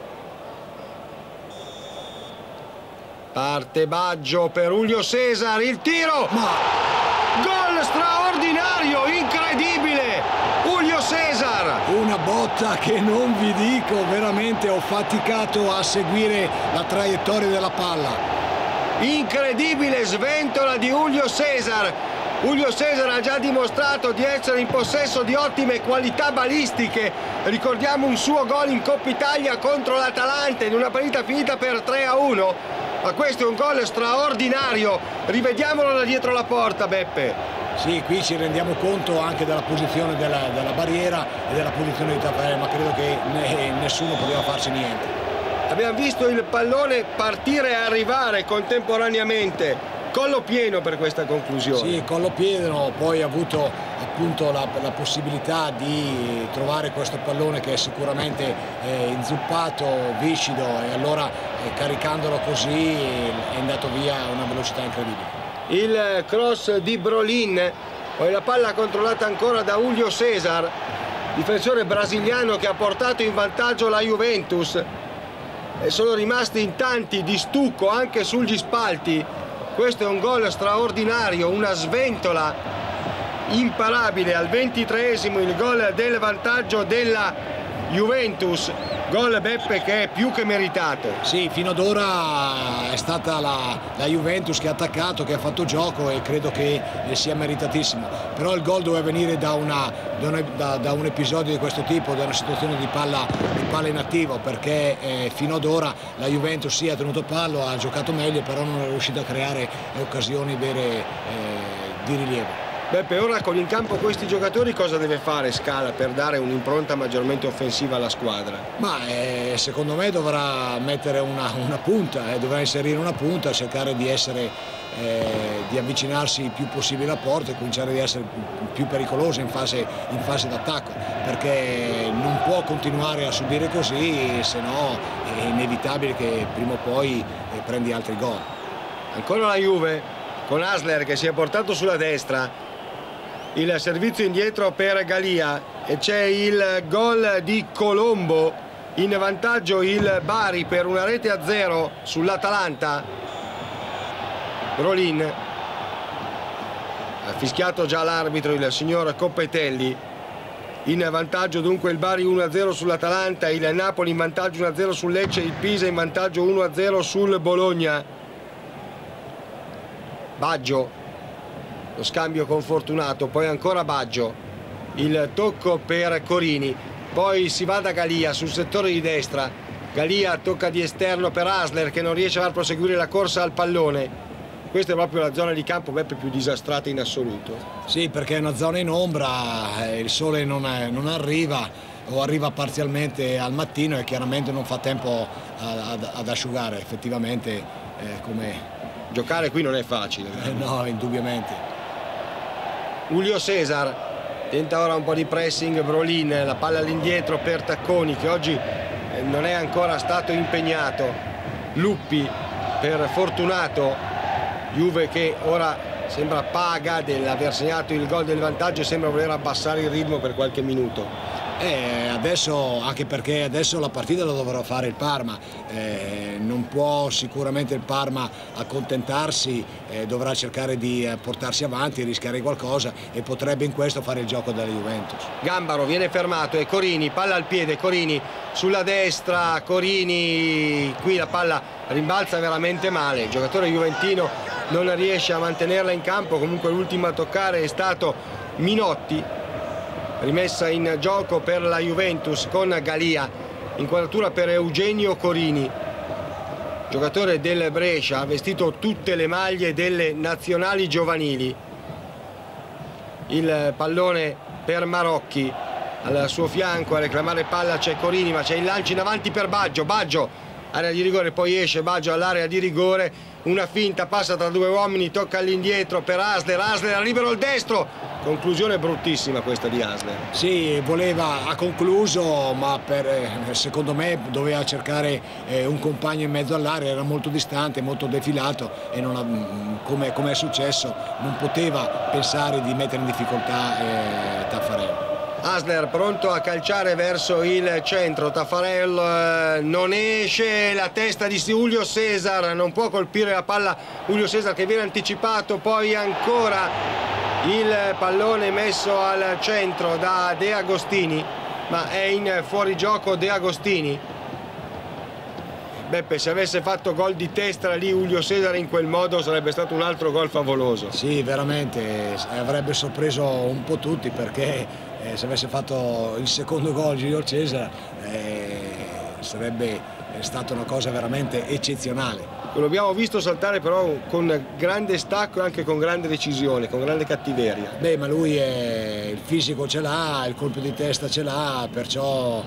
parte Baggio per Julio Cesar, il tiro, ma gol straordinario, incredibile, Julio Cesar! Una botta che non vi dico, veramente ho faticato a seguire la traiettoria della palla. Incredibile sventola di Julio Cesar. Julio Cesar ha già dimostrato di essere in possesso di ottime qualità balistiche. Ricordiamo un suo gol in Coppa Italia contro l'Atalanta in una partita finita per tre a uno. Ma questo è un gol straordinario. Rivediamolo da dietro la porta, Beppe. Sì, qui ci rendiamo conto anche della posizione della, della barriera e della posizione di Taffarelli, ma credo che ne, nessuno poteva farci niente. Abbiamo visto il pallone partire e arrivare contemporaneamente. Collo pieno per questa conclusione. Sì, collo pieno, poi ha avuto appunto la, la possibilità di trovare questo pallone che è sicuramente eh, inzuppato, viscido, e allora eh, caricandolo così è andato via a una velocità incredibile. Il cross di Brolin, poi la palla controllata ancora da Julio Cesar, difensore brasiliano che ha portato in vantaggio la Juventus, e sono rimasti in tanti di stucco anche sugli spalti. Questo è un gol straordinario, una sventola imparabile. Al ventitreesimo il gol del vantaggio della Juventus, gol, Beppe, che è più che meritato. Sì, fino ad ora è stata la, la Juventus che ha attaccato, che ha fatto gioco, e credo che sia meritatissimo, però il gol doveva venire da, una, da, una, da, da un episodio di questo tipo, da una situazione di palla, di palla inattivo, perché eh, fino ad ora la Juventus sì ha tenuto pallo, ha giocato meglio, però non è riuscita a creare occasioni vere eh, di rilievo. Beppe, ora con in campo questi giocatori cosa deve fare Scala per dare un'impronta maggiormente offensiva alla squadra? Ma eh, secondo me dovrà mettere una, una punta, eh, dovrà inserire una punta, cercare di essere, eh, di avvicinarsi il più possibile alla porta e cominciare ad essere più pericoloso in fase, in fase d'attacco, perché non può continuare a subire così, se no è inevitabile che prima o poi eh, prendi altri gol. Ancora la Juve con Hasler che si è portato sulla destra, il servizio indietro per Galia, e c'è il gol di Colombo, in vantaggio il Bari per una rete a zero sull'Atalanta. Brolin ha fischiato già l'arbitro, il signor Coppetelli. In vantaggio dunque il Bari uno a zero sull'Atalanta, il Napoli in vantaggio uno a zero sul Lecce, il Pisa in vantaggio uno a zero sul Bologna. Baggio, lo scambio con Fortunato, poi ancora Baggio, il tocco per Corini, poi si va da Galia sul settore di destra, Galia tocca di esterno per Hasler che non riesce a far proseguire la corsa al pallone. Questa è proprio la zona di campo, Beppe, più disastrata in assoluto. Sì, perché è una zona in ombra, il sole non, è, non arriva o arriva parzialmente al mattino e chiaramente non fa tempo ad, ad asciugare. Effettivamente eh, come... giocare qui non è facile. Eh, no, indubbiamente. Julio Cesar, Tenta ora un po' di pressing Brolin, la palla all'indietro per Tacconi che oggi non è ancora stato impegnato. Luppi per Fortunato, Juve che ora sembra paga dell'aver segnato il gol del vantaggio e sembra voler abbassare il ritmo per qualche minuto. Eh, adesso, anche perché adesso la partita la dovrà fare il Parma, eh, non può sicuramente il Parma accontentarsi, eh, dovrà cercare di portarsi avanti, rischiare qualcosa e potrebbe in questo fare il gioco della Juventus. Gambaro viene fermato e Corini, palla al piede, Corini sulla destra, Corini, qui la palla rimbalza veramente male, il giocatore juventino non riesce a mantenerla in campo, comunque l'ultimo a toccare è stato Minotti. Rimessa in gioco per la Juventus con Galia, inquadratura per Eugenio Corini, giocatore del Brescia, ha vestito tutte le maglie delle nazionali giovanili. Il pallone per Marocchi, al suo fianco a reclamare palla c'è Corini, ma c'è il lancio in avanti per Baggio, Baggio area di rigore, poi esce Baggio all'area di rigore, una finta, passa tra due uomini, tocca all'indietro per Hasler, Hasler libero il destro, conclusione bruttissima questa di Hasler. Sì, voleva, ha concluso, ma per, secondo me doveva cercare eh, un compagno in mezzo all'area, era molto distante, molto defilato e non ha, come, come è successo non poteva pensare di mettere in difficoltà eh, Taffarel. Hasler pronto a calciare verso il centro, Taffarel eh, non esce, la testa di Julio Cesar, non può colpire la palla Julio Cesar che viene anticipato, poi ancora il pallone messo al centro da De Agostini, ma è in fuorigioco De Agostini. Beppe, se avesse fatto gol di testa lì Julio Cesar in quel modo sarebbe stato un altro gol favoloso. Sì, veramente avrebbe sorpreso un po' tutti, perché eh, se avesse fatto il secondo gol Julio Cesar eh, sarebbe stata una cosa veramente eccezionale. Lo abbiamo visto saltare però con grande stacco e anche con grande decisione, con grande cattiveria. Beh, ma lui è, il fisico ce l'ha, il colpo di testa ce l'ha, perciò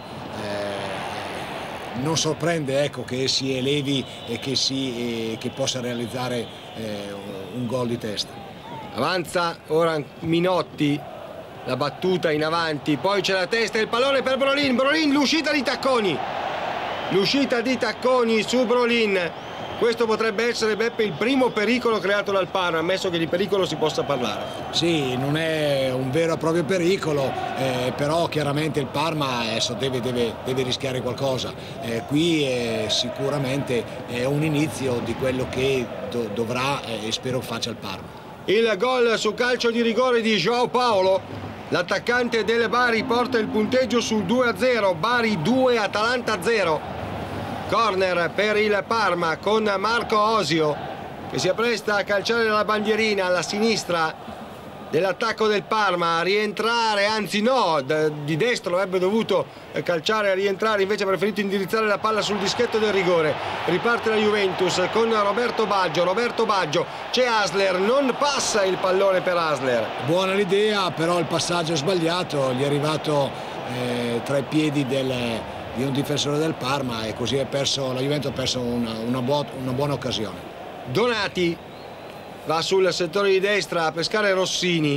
eh, non sorprende, ecco, che si elevi e che, si, eh, che possa realizzare eh, un gol di testa. Avanza ora Minotti, la battuta in avanti, poi c'è la testa e il pallone per Brolin, Brolin, l'uscita di Tacconi, l'uscita di Tacconi su Brolin. Questo potrebbe essere, Beppe, il primo pericolo creato dal Parma, ammesso che di pericolo si possa parlare. Sì, non è un vero e proprio pericolo, eh, però chiaramente il Parma adesso deve, deve, deve rischiare qualcosa. Eh, qui eh, sicuramente è un inizio di quello che do, dovrà e eh, spero faccia il Parma. Il gol su calcio di rigore di João Paulo, l'attaccante del Bari porta il punteggio sul due a zero, Bari due, Atalanta zero. Corner per il Parma con Marco Osio che si appresta a calciare la bandierina alla sinistra dell'attacco del Parma, a rientrare, anzi no, di destro avrebbe dovuto calciare a rientrare, invece ha preferito indirizzare la palla sul dischetto del rigore. Riparte la Juventus con Roberto Baggio, Roberto Baggio, c'è Hasler, non passa il pallone per Hasler. Buona l'idea, però il passaggio è sbagliato, gli è arrivato eh, tra i piedi del... di un difensore del Parma e così è perso, la Juventus ha perso una, una, buona, una buona occasione. Donati va sul settore di destra a pescare Rossini,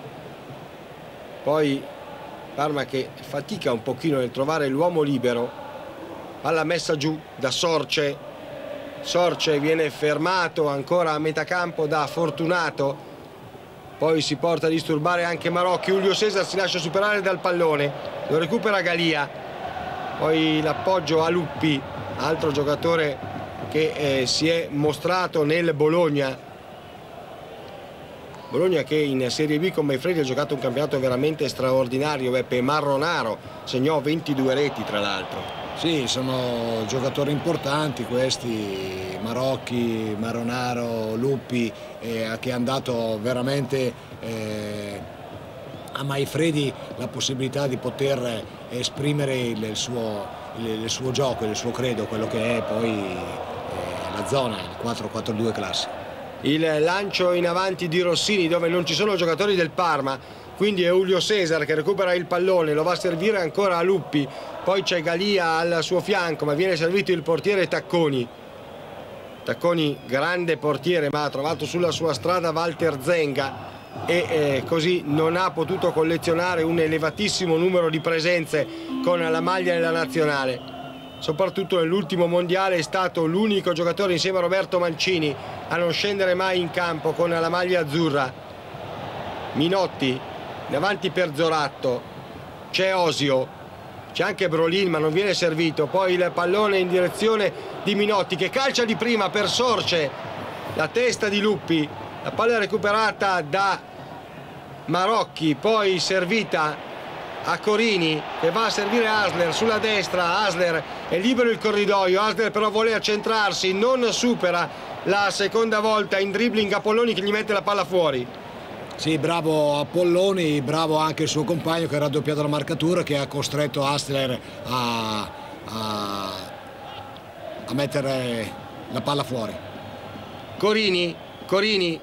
poi Parma che fatica un pochino nel trovare l'uomo libero, palla messa giù da Sorce, Sorce viene fermato ancora a metà campo da Fortunato, poi si porta a disturbare anche Marocchi, Julio Cesar si lascia superare dal pallone, lo recupera Galia. Poi l'appoggio a Luppi, altro giocatore che eh, si è mostrato nel Bologna. Bologna che in Serie B con Manfredi ha giocato un campionato veramente straordinario. Beppe, Marronaro segnò ventidue reti tra l'altro. Sì, sono giocatori importanti questi, Marocchi, Marronaro, Luppi, eh, che hanno dato veramente... Eh, a Manfredi la possibilità di poter esprimere il, il, suo, il, il suo gioco, il suo credo, quello che è poi eh, la zona, il quattro quattro due classico. Il lancio in avanti di Rossini dove non ci sono giocatori del Parma, quindi è Julio Cesar che recupera il pallone, lo va a servire ancora a Luppi, poi c'è Galia al suo fianco ma viene servito il portiere Tacconi. Tacconi grande portiere ma ha trovato sulla sua strada Walter Zenga e eh, così non ha potuto collezionare un elevatissimo numero di presenze con la maglia della nazionale. Soprattutto nell'ultimo mondiale è stato l'unico giocatore insieme a Roberto Mancini a non scendere mai in campo con la maglia azzurra. Minotti davanti per Zoratto, c'è Osio, c'è anche Brolin ma non viene servito, poi il pallone in direzione di Minotti che calcia di prima per Sorce, la testa di Luppi, la palla recuperata da Marocchi, poi servita a Corini che va a servire Hasler sulla destra. Hasler è libero il corridoio, Hasler però vuole accentrarsi, non supera la seconda volta in dribbling Apolloni che gli mette la palla fuori. Sì, bravo Apolloni, bravo anche il suo compagno che ha raddoppiato la marcatura, che ha costretto Hasler a, a, a mettere la palla fuori. Corini, Corini,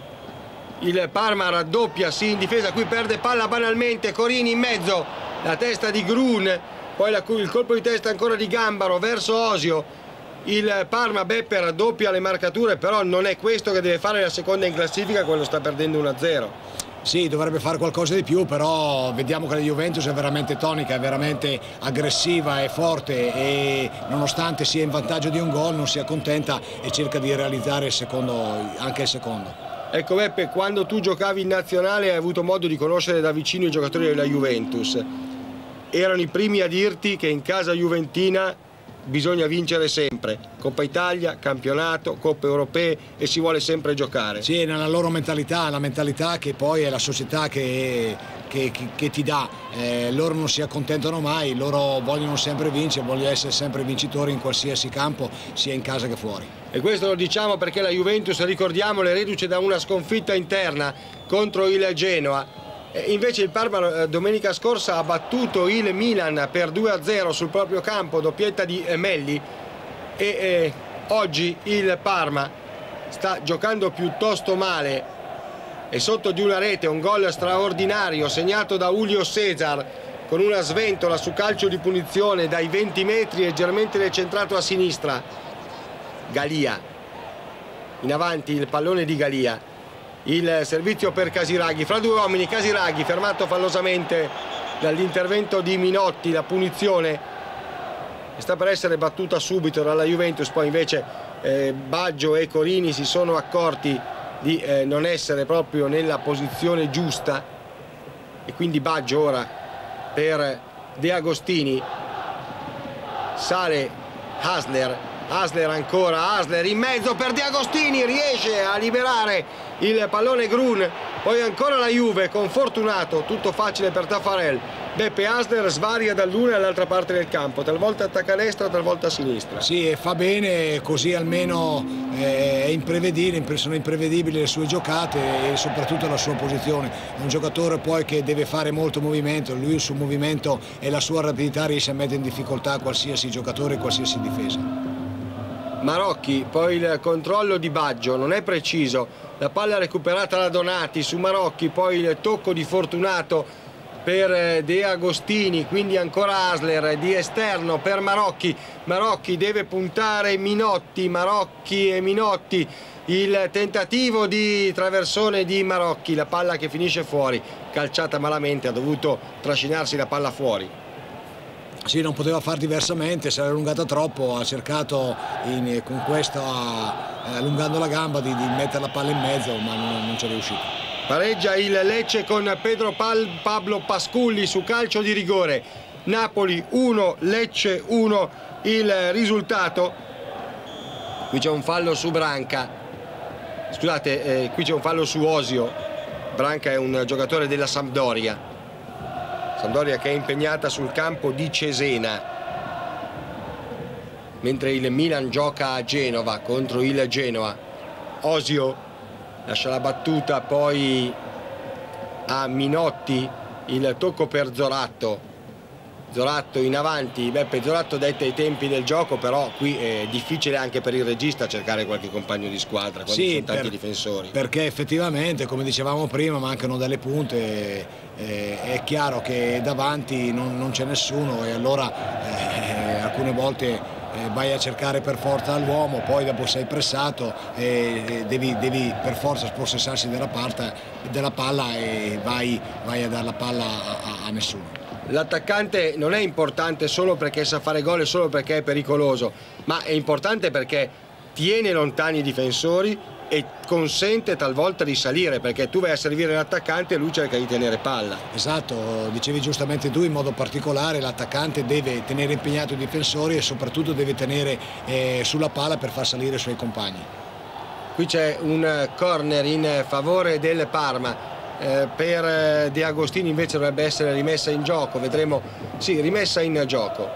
il Parma raddoppia, sì, in difesa, qui perde palla banalmente, Corini in mezzo, la testa di Grun, poi la, il colpo di testa ancora di Gambaro verso Osio. Il Parma Beppe raddoppia le marcature, però non è questo che deve fare la seconda in classifica, quello sta perdendo uno a zero. Sì, dovrebbe fare qualcosa di più, però vediamo che la Juventus è veramente tonica, è veramente aggressiva, è forte e nonostante sia in vantaggio di un gol non si accontenta e cerca di realizzare il secondo, anche il secondo. Ecco Beppe, quando tu giocavi in nazionale hai avuto modo di conoscere da vicino i giocatori della Juventus. Erano i primi a dirti che in casa juventina bisogna vincere sempre, Coppa Italia, campionato, Coppe Europee, e si vuole sempre giocare. Sì, nella loro mentalità, la mentalità che poi è la società che, che, che, che ti dà. Eh, loro non si accontentano mai, loro vogliono sempre vincere, vogliono essere sempre vincitori in qualsiasi campo, sia in casa che fuori. E questo lo diciamo perché la Juventus, ricordiamo, è reduce da una sconfitta interna contro il Genoa. Invece il Parma domenica scorsa ha battuto il Milan per due a zero sul proprio campo, doppietta di Melli, e eh, oggi il Parma sta giocando piuttosto male, è sotto di una rete, un gol straordinario segnato da Julio César con una sventola su calcio di punizione dai venti metri, leggermente decentrato a sinistra. Galia, in avanti il pallone di Galia. Il servizio per Casiraghi, fra due uomini, Casiraghi fermato fallosamente dall'intervento di Minotti, la punizione sta per essere battuta subito dalla Juventus, poi invece eh, Baggio e Corini si sono accorti di eh, non essere proprio nella posizione giusta e quindi Baggio ora per De Agostini, sale Hasler, Hasler ancora, Hasler in mezzo per De Agostini, riesce a liberare il pallone Grun, poi ancora la Juve con Fortunato, tutto facile per Taffarel. Beppe Hasler svaria dall'una all'altra parte del campo, talvolta attacca a destra, talvolta a sinistra. Sì, e fa bene, così almeno è imprevedibile, sono imprevedibili le sue giocate e soprattutto la sua posizione. È un giocatore poi che deve fare molto movimento, lui il suo movimento e la sua rapidità riesce a mettere in difficoltà qualsiasi giocatore, qualsiasi difesa. Marocchi, poi il controllo di Baggio non è preciso, la palla recuperata da Donati su Marocchi, poi il tocco di Fortunato per De Agostini, quindi ancora Hasler di esterno per Marocchi. Marocchi deve puntare Minotti, Marocchi e Minotti, il tentativo di traversone di Marocchi, la palla che finisce fuori, calciata malamente, ha dovuto trascinarsi la palla fuori. Sì, non poteva far diversamente, si era allungata troppo, ha cercato in, con questo, eh, allungando la gamba, di, di mettere la palla in mezzo, ma non, non ci è riuscito. Pareggia il Lecce con Pedro Pal Pablo Pasculli su calcio di rigore. Napoli uno, Lecce uno il risultato. Qui c'è un fallo su Branca, scusate, eh, qui c'è un fallo su Osio. Branca è un giocatore della Sampdoria. Sampdoria che è impegnata sul campo di Cesena, mentre il Milan gioca a Genova contro il Genoa. Osio lascia la battuta poi a Minotti, il tocco per Zoratto, Zoratto in avanti. Beppe Zoratto detta i tempi del gioco, però qui è difficile anche per il regista cercare qualche compagno di squadra quando sì, sono tanti per, difensori. Perché effettivamente, come dicevamo prima, mancano delle punte, eh, è chiaro che davanti non, non c'è nessuno e allora eh, alcune volte eh, vai a cercare per forza l'uomo, poi dopo sei pressato e, e devi, devi per forza spossessarsi della, parte, della palla e vai, vai a dare la palla a, a, a nessuno. L'attaccante non è importante solo perché sa fare gol e solo perché è pericoloso, ma è importante perché tiene lontani i difensori e consente talvolta di salire, perché tu vai a servire l'attaccante e lui cerca di tenere palla. Esatto, dicevi giustamente tu, in modo particolare l'attaccante deve tenere impegnato i difensori e soprattutto deve tenere eh, sulla palla per far salire i suoi compagni. Qui c'è un corner in favore del Parma, eh, per De Agostini invece dovrebbe essere rimessa in gioco, vedremo, sì, rimessa in gioco,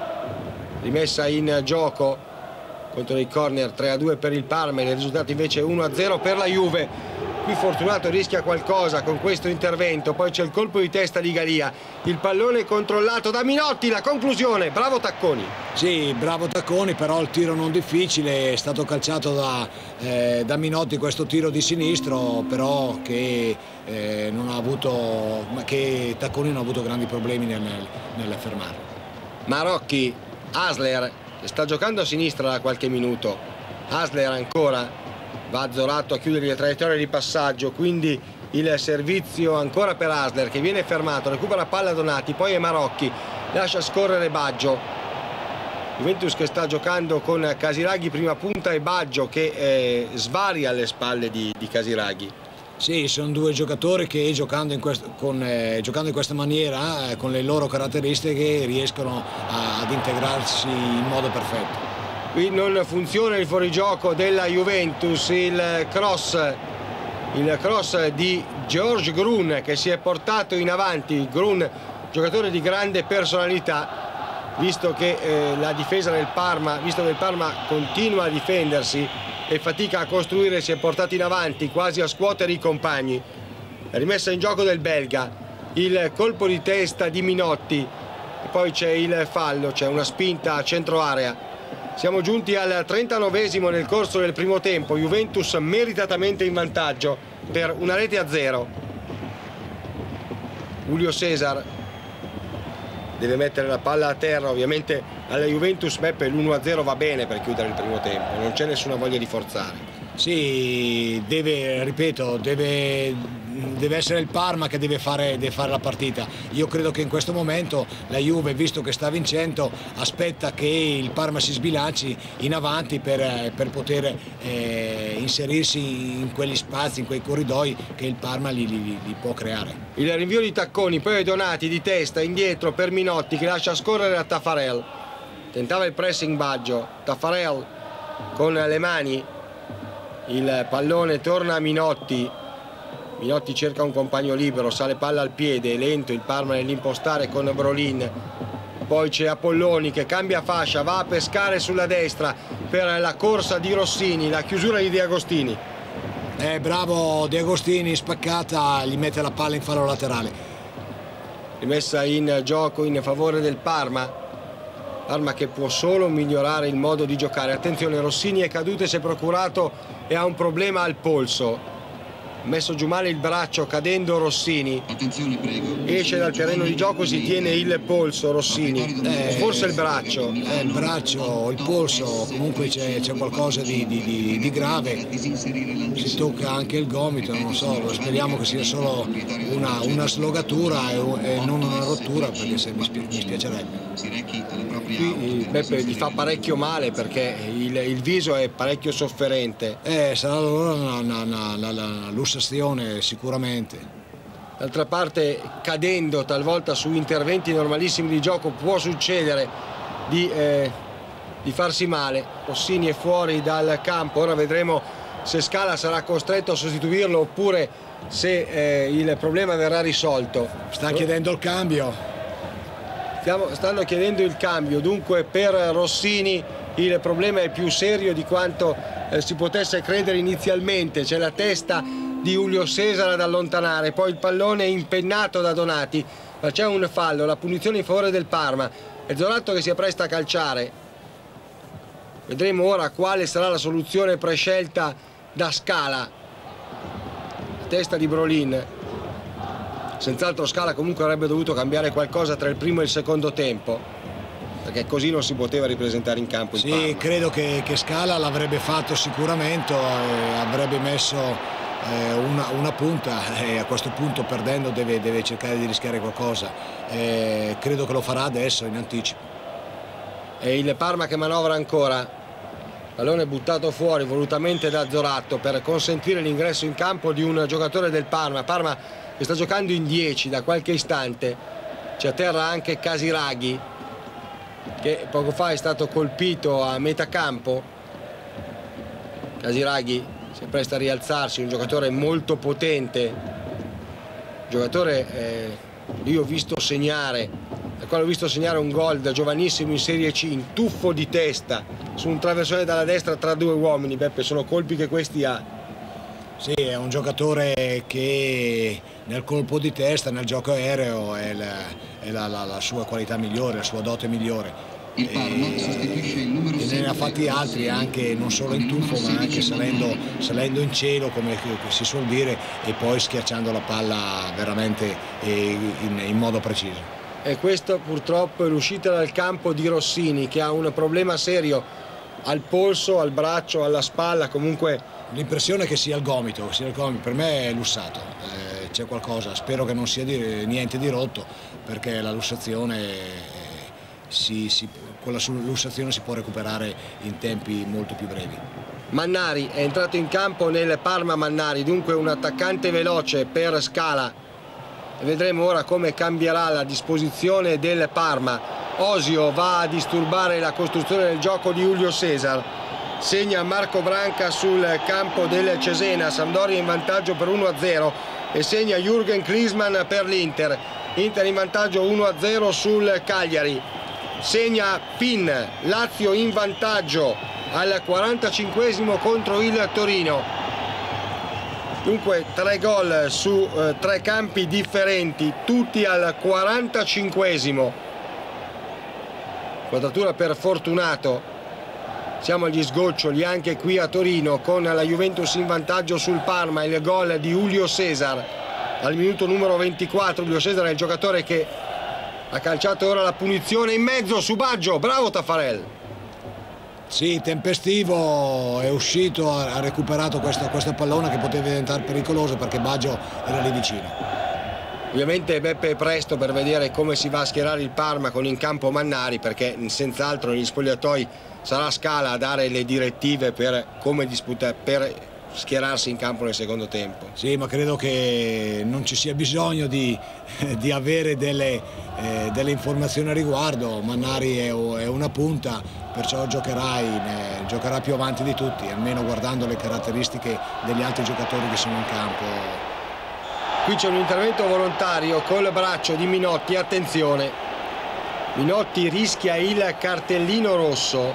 rimessa in gioco contro il corner. Tre a due per il Parma, il risultato invece è uno a zero per la Juve. Qui Fortunato rischia qualcosa con questo intervento, poi c'è il colpo di testa di Galia, il pallone controllato da Minotti, la conclusione, bravo Tacconi. Sì, bravo Tacconi, però il tiro non difficile, è stato calciato da, eh, da Minotti questo tiro di sinistro, però che, eh, non ha avuto, che Tacconi non ha avuto grandi problemi nel, nel fermarlo. Marocchi, Hasler sta giocando a sinistra da qualche minuto, Hasler ancora, va Zoratto a chiudere le traiettorie di passaggio, quindi il servizio ancora per Hasler che viene fermato, recupera palla Donati, poi è Marocchi, lascia scorrere Baggio. Juventus che sta giocando con Casiraghi prima punta e Baggio che eh, svaria alle spalle di, di Casiraghi. Sì, sono due giocatori che giocando in, questo, con, eh, giocando in questa maniera, eh, con le loro caratteristiche, riescono a, ad integrarsi in modo perfetto. Qui non funziona il fuorigioco della Juventus, il cross, il cross di George Grun che si è portato in avanti. Grun, giocatore di grande personalità, visto che eh, la difesa del Parma, visto che il Parma continua a difendersi e fatica a costruire, si è portato in avanti quasi a scuotere i compagni. La rimessa in gioco del belga, il colpo di testa di Minotti e poi c'è il fallo, c'è una spinta a centro area. Siamo giunti al trentanovesimo nel corso del primo tempo, Juventus meritatamente in vantaggio per una rete a zero. Julio Cesar deve mettere la palla a terra, ovviamente alla Juventus Beppe l'uno a zero va bene per chiudere il primo tempo, non c'è nessuna voglia di forzare. Sì, deve, ripeto, deve, deve essere il Parma che deve fare, deve fare la partita. Io credo che in questo momento la Juve, visto che sta vincendo, aspetta che il Parma si sbilanci in avanti per, per poter eh, inserirsi in quegli spazi, in quei corridoi che il Parma li, li, li può creare. Il rinvio di Tacconi, poi Donati di testa indietro per Minotti che lascia scorrere a Taffarel. Tentava il pressing Baggio, Taffarel con le mani. Il pallone torna a Minotti, Minotti cerca un compagno libero, sale palla al piede, è lento il Parma nell'impostare con Brolin, poi c'è Apolloni che cambia fascia, va a pescare sulla destra per la corsa di Rossini, la chiusura di De Agostini. Eh, bravo De Agostini, spaccata, gli mette la palla in fallo laterale. Rimessa in gioco in favore del Parma. Parma che può solo migliorare il modo di giocare. Attenzione, Rossini è caduto e si è procurato e ha un problema al polso. Messo giù male il braccio cadendo Rossini. Attenzione, prego. Esce dal terreno di gioco, si tiene il polso Rossini. Eh, Forse il braccio. Eh, il braccio, il polso, comunque c'è qualcosa di, di, di, di grave. Si tocca anche il gomito, non so, speriamo che sia solo una, una slogatura e, e non una rottura, perché se mi, spi mi spiacerebbe. Qui Beppe gli fa parecchio male perché il, il viso è parecchio sofferente. Eh, sarà allora una, una, una, una, una lussazione sicuramente. D'altra parte, cadendo talvolta su interventi normalissimi di gioco, può succedere di, eh, di farsi male. Rossini è fuori dal campo, ora vedremo se Scala sarà costretto a sostituirlo oppure se eh, il problema verrà risolto. Sta chiedendo il cambio. Stiamo, stanno chiedendo il cambio, dunque per Rossini il problema è più serio di quanto eh, si potesse credere inizialmente. C'è la testa di Julio Cesar ad allontanare, poi il pallone è impennato da Donati, ma c'è un fallo, la punizione in favore del Parma. È Zoratto che si appresta a calciare. Vedremo ora quale sarà la soluzione prescelta da Scala. Testa di Brolin. Senz'altro Scala comunque avrebbe dovuto cambiare qualcosa tra il primo e il secondo tempo. perché così non si poteva ripresentare in campo il Sì, Parma. credo che, che Scala l'avrebbe fatto sicuramente, eh, avrebbe messo eh, una, una punta e a questo punto perdendo deve, deve cercare di rischiare qualcosa. Eh, credo che lo farà adesso in anticipo. E il Parma che manovra ancora, pallone buttato fuori volutamente da Zoratto per consentire l'ingresso in campo di un giocatore del Parma. Parma che sta giocando in dieci da qualche istante, c'è a terra anche Casiraghi che poco fa è stato colpito a metà campo. Casiraghi si presta a rialzarsi, un giocatore molto potente, un giocatore eh, io ho visto segnare, al quale ho visto segnare un gol da giovanissimo in Serie C, in tuffo di testa su un traversone dalla destra tra due uomini. Beppe, sono colpi che questi ha. Sì, è un giocatore che nel colpo di testa, nel gioco aereo è la, è la, la, la sua qualità migliore, la sua dote migliore. Il Parma sostituisce il numero E ne ha fatti altri anche non solo in tuffo ma anche salendo, salendo in cielo, come si suol dire, e poi schiacciando la palla veramente in, in modo preciso. E questo purtroppo è l'uscita dal campo di Rossini, che ha un problema serio al polso, al braccio, alla spalla, comunque. L'impressione è che sia il gomito, sia il gomito. Per me è lussato, eh, c'è qualcosa, spero che non sia di, niente di rotto, perché la lussazione, eh, si, si, con la lussazione si può recuperare in tempi molto più brevi. Mannari è entrato in campo nel Parma Mannari, dunque un attaccante veloce per Scala. Vedremo ora come cambierà la disposizione del Parma. Osio va a disturbare la costruzione del gioco di Julio César. Segna Marco Branca sul campo del Cesena, Sampdoria in vantaggio per uno a zero e segna Jürgen Klinsmann per l'Inter. Inter in vantaggio uno a zero sul Cagliari. Segna Pin, Lazio in vantaggio al quarantacinquesimo contro il Torino. Dunque tre gol su eh, tre campi differenti, tutti al quarantacinquesimo. Quadratura per Fortunato. Siamo agli sgoccioli anche qui a Torino con la Juventus in vantaggio sul Parma, il gol di Julio César al minuto numero ventiquattro. Julio César è il giocatore che ha calciato ora la punizione in mezzo su Baggio, bravo Taffarel. Sì, tempestivo, è uscito, ha recuperato questo, questo pallone che poteva diventare pericoloso perché Baggio era lì vicino. Ovviamente Beppe è presto per vedere come si va a schierare il Parma con in campo Mannari, perché senz'altro negli spogliatoi sarà Scala a dare le direttive per come disputare, per schierarsi in campo nel secondo tempo. Sì, ma credo che non ci sia bisogno di, di avere delle, eh, delle informazioni a riguardo. Mannari è, è una punta, perciò giocherà, in, eh, giocherà più avanti di tutti, almeno guardando le caratteristiche degli altri giocatori che sono in campo. Qui c'è un intervento volontario col braccio di Minotti, attenzione, Minotti rischia il cartellino rosso.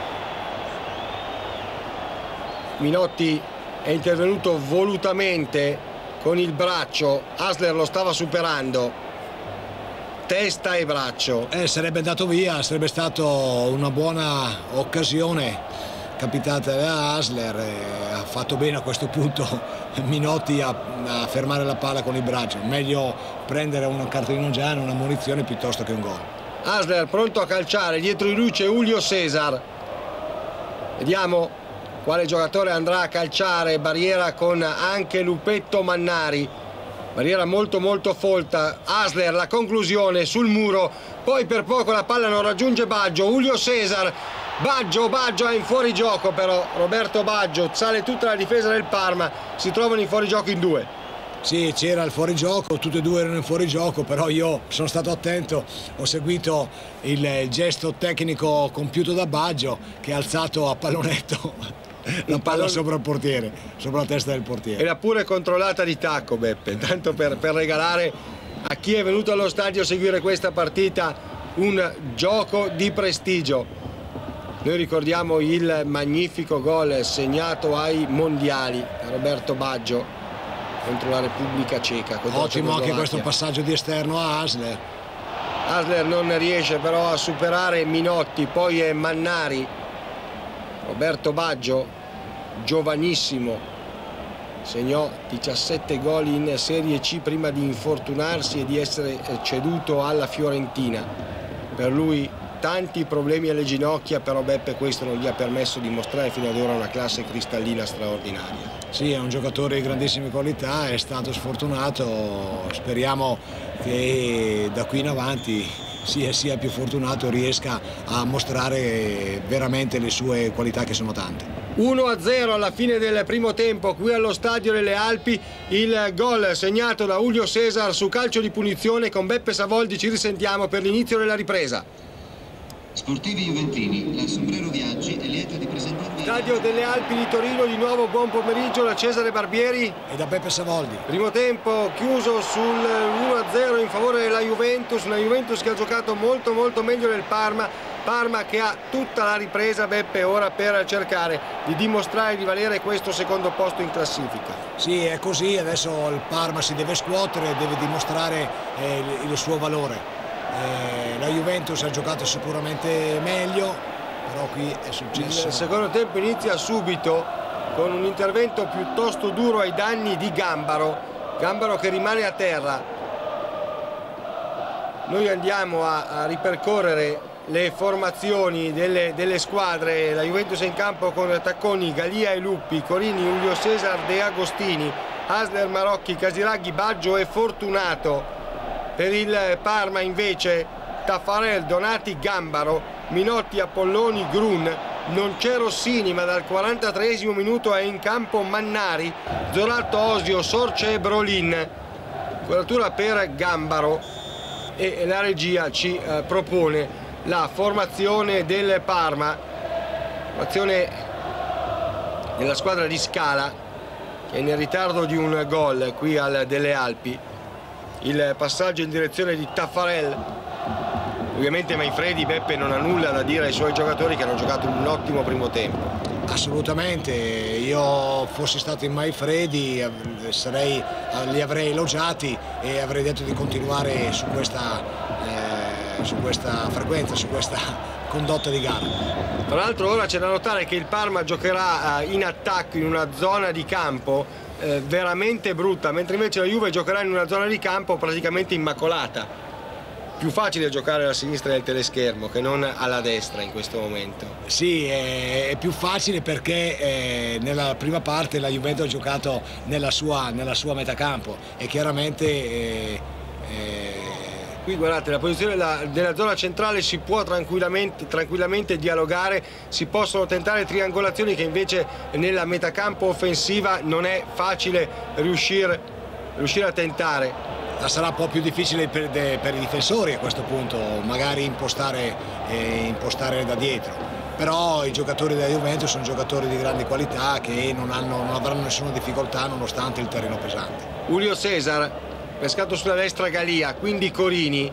Minotti è intervenuto volutamente con il braccio, Hasler lo stava superando, testa e braccio. Eh, sarebbe andato via, sarebbe stata una buona occasione capitata da Hasler, eh, ha fatto bene a questo punto Minotti a, a fermare la palla con il braccio. Meglio prendere un cartellino giallo, una munizione piuttosto che un gol. Hasler pronto a calciare, dietro di lui c'è Julio César. Vediamo quale giocatore andrà a calciare, barriera con anche Lupetto Mannari, barriera molto molto folta. Hasler, la conclusione sul muro, poi per poco la palla non raggiunge Baggio. Julio César, Baggio, Baggio è in fuorigioco, però Roberto Baggio, sale tutta la difesa del Parma, si trovano in fuorigioco in due. Sì, c'era il fuorigioco, tutti e due erano in fuorigioco, però io sono stato attento, ho seguito il, il gesto tecnico compiuto da Baggio che ha alzato a pallonetto la palla sopra il portiere, sopra la testa del portiere. E l'ha pure controllata di tacco Beppe, tanto per, per regalare a chi è venuto allo stadio a seguire questa partita un gioco di prestigio. Noi ricordiamo il magnifico gol segnato ai mondiali da Roberto Baggio contro la Repubblica Ceca. Ottimo anche questo passaggio di esterno a Hasler. Hasler non riesce però a superare Minotti, poi è Mannari. Roberto Baggio, giovanissimo, segnò diciassette gol in Serie C prima di infortunarsi e di essere ceduto alla Fiorentina. Per lui tanti problemi alle ginocchia, però Beppe questo non gli ha permesso di mostrare fino ad ora una classe cristallina straordinaria. Sì, è un giocatore di grandissime qualità, è stato sfortunato, speriamo che da qui in avanti sia, sia più fortunato e riesca a mostrare veramente le sue qualità, che sono tante. uno a zero alla fine del primo tempo qui allo stadio delle Alpi, il gol segnato da Julio César su calcio di punizione. Con Beppe Savoldi ci risentiamo per l'inizio della ripresa. Sportivi Juventini, la Sombrero Viaggi è lieta di presentarvi... Stadio delle Alpi di Torino, di nuovo buon pomeriggio da Cesare Barbieri E da Beppe Savoldi. Primo tempo chiuso sul uno a zero in favore della Juventus, una Juventus che ha giocato molto molto meglio del Parma. Parma che ha tutta la ripresa, Beppe, ora per cercare di dimostrare di valere questo secondo posto in classifica. Sì, è così, adesso il Parma si deve scuotere, deve dimostrare eh, il, il suo valore. Eh, la Juventus ha giocato sicuramente meglio, però qui è successo... Il secondo tempo inizia subito con un intervento piuttosto duro ai danni di Gambaro, Gambaro che rimane a terra. Noi andiamo a, a ripercorrere le formazioni delle, delle squadre. La Juventus è in campo con Tacconi, Galia e Luppi, Corini, Julio César, De Agostini, Hasler, Marocchi, Casiraghi, Baggio e Fortunato. Per il Parma invece Taffarel, Donati, Gambaro, Minotti, Apolloni, Grun. Non c'è Rossini, ma dal quarantatreesimo minuto è in campo Mannari, Zoratto, Osio, Sorce e Brolin. Quadratura per Gambaro, e la regia ci eh, propone la formazione del Parma, formazione della squadra di Scala, che è in ritardo di un gol qui al delle Alpi. Il passaggio in direzione di Taffarel. Ovviamente Manfredi, Beppe, non ha nulla da dire ai suoi giocatori che hanno giocato un ottimo primo tempo. Assolutamente, io fossi stato in Manfredi sarei, li avrei elogiati e avrei detto di continuare su questa, eh, su questa frequenza, su questa condotta di gara. Tra l'altro ora c'è da notare che il Parma giocherà in attacco in una zona di campo eh, veramente brutta, mentre invece la Juve giocherà in una zona di campo praticamente immacolata. Più facile giocare alla sinistra del teleschermo che non alla destra in questo momento. Sì, è, è più facile perché eh, nella prima parte la Juventus ha giocato nella sua, nella sua metacampo e chiaramente eh, eh, qui guardate la posizione della, della zona centrale, si può tranquillamente, tranquillamente dialogare, si possono tentare triangolazioni che invece nella metacampo offensiva non è facile riuscire, riuscire a tentare. Sarà un po' più difficile per, de, per i difensori a questo punto, magari impostare, eh, impostare da dietro, però i giocatori della Juventus sono giocatori di grande qualità che non, hanno, non avranno nessuna difficoltà nonostante il terreno pesante. Julio César, pescato sulla destra Galia, quindi Corini,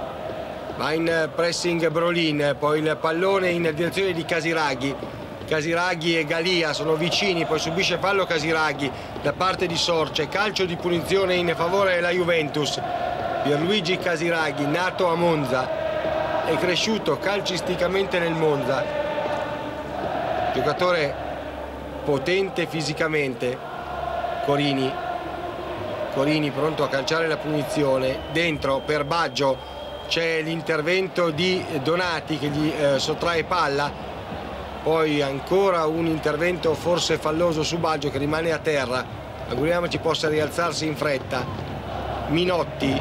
va in pressing Brolin, poi il pallone in direzione di Casiraghi. Casiraghi e Galia sono vicini, poi subisce fallo Casiraghi da parte di Sorce, calcio di punizione in favore della Juventus. Pierluigi Casiraghi, nato a Monza, è cresciuto calcisticamente nel Monza, giocatore potente fisicamente. Corini, Corini pronto a calciare la punizione, dentro per Baggio c'è l'intervento di Donati che gli eh, sottrae palla. Poi ancora un intervento forse falloso su Baggio che rimane a terra, auguriamoci possa rialzarsi in fretta. Minotti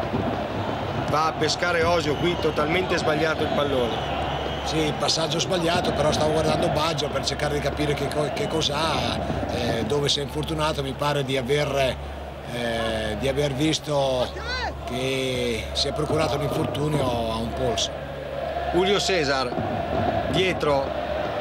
va a pescare Osio, qui totalmente sbagliato il pallone. Sì, passaggio sbagliato, però stavo guardando Baggio per cercare di capire che, co che cos'ha, eh, dove si è infortunato. Mi pare di aver, eh, di aver visto che si è procurato un infortunio a un polso. Julio César dietro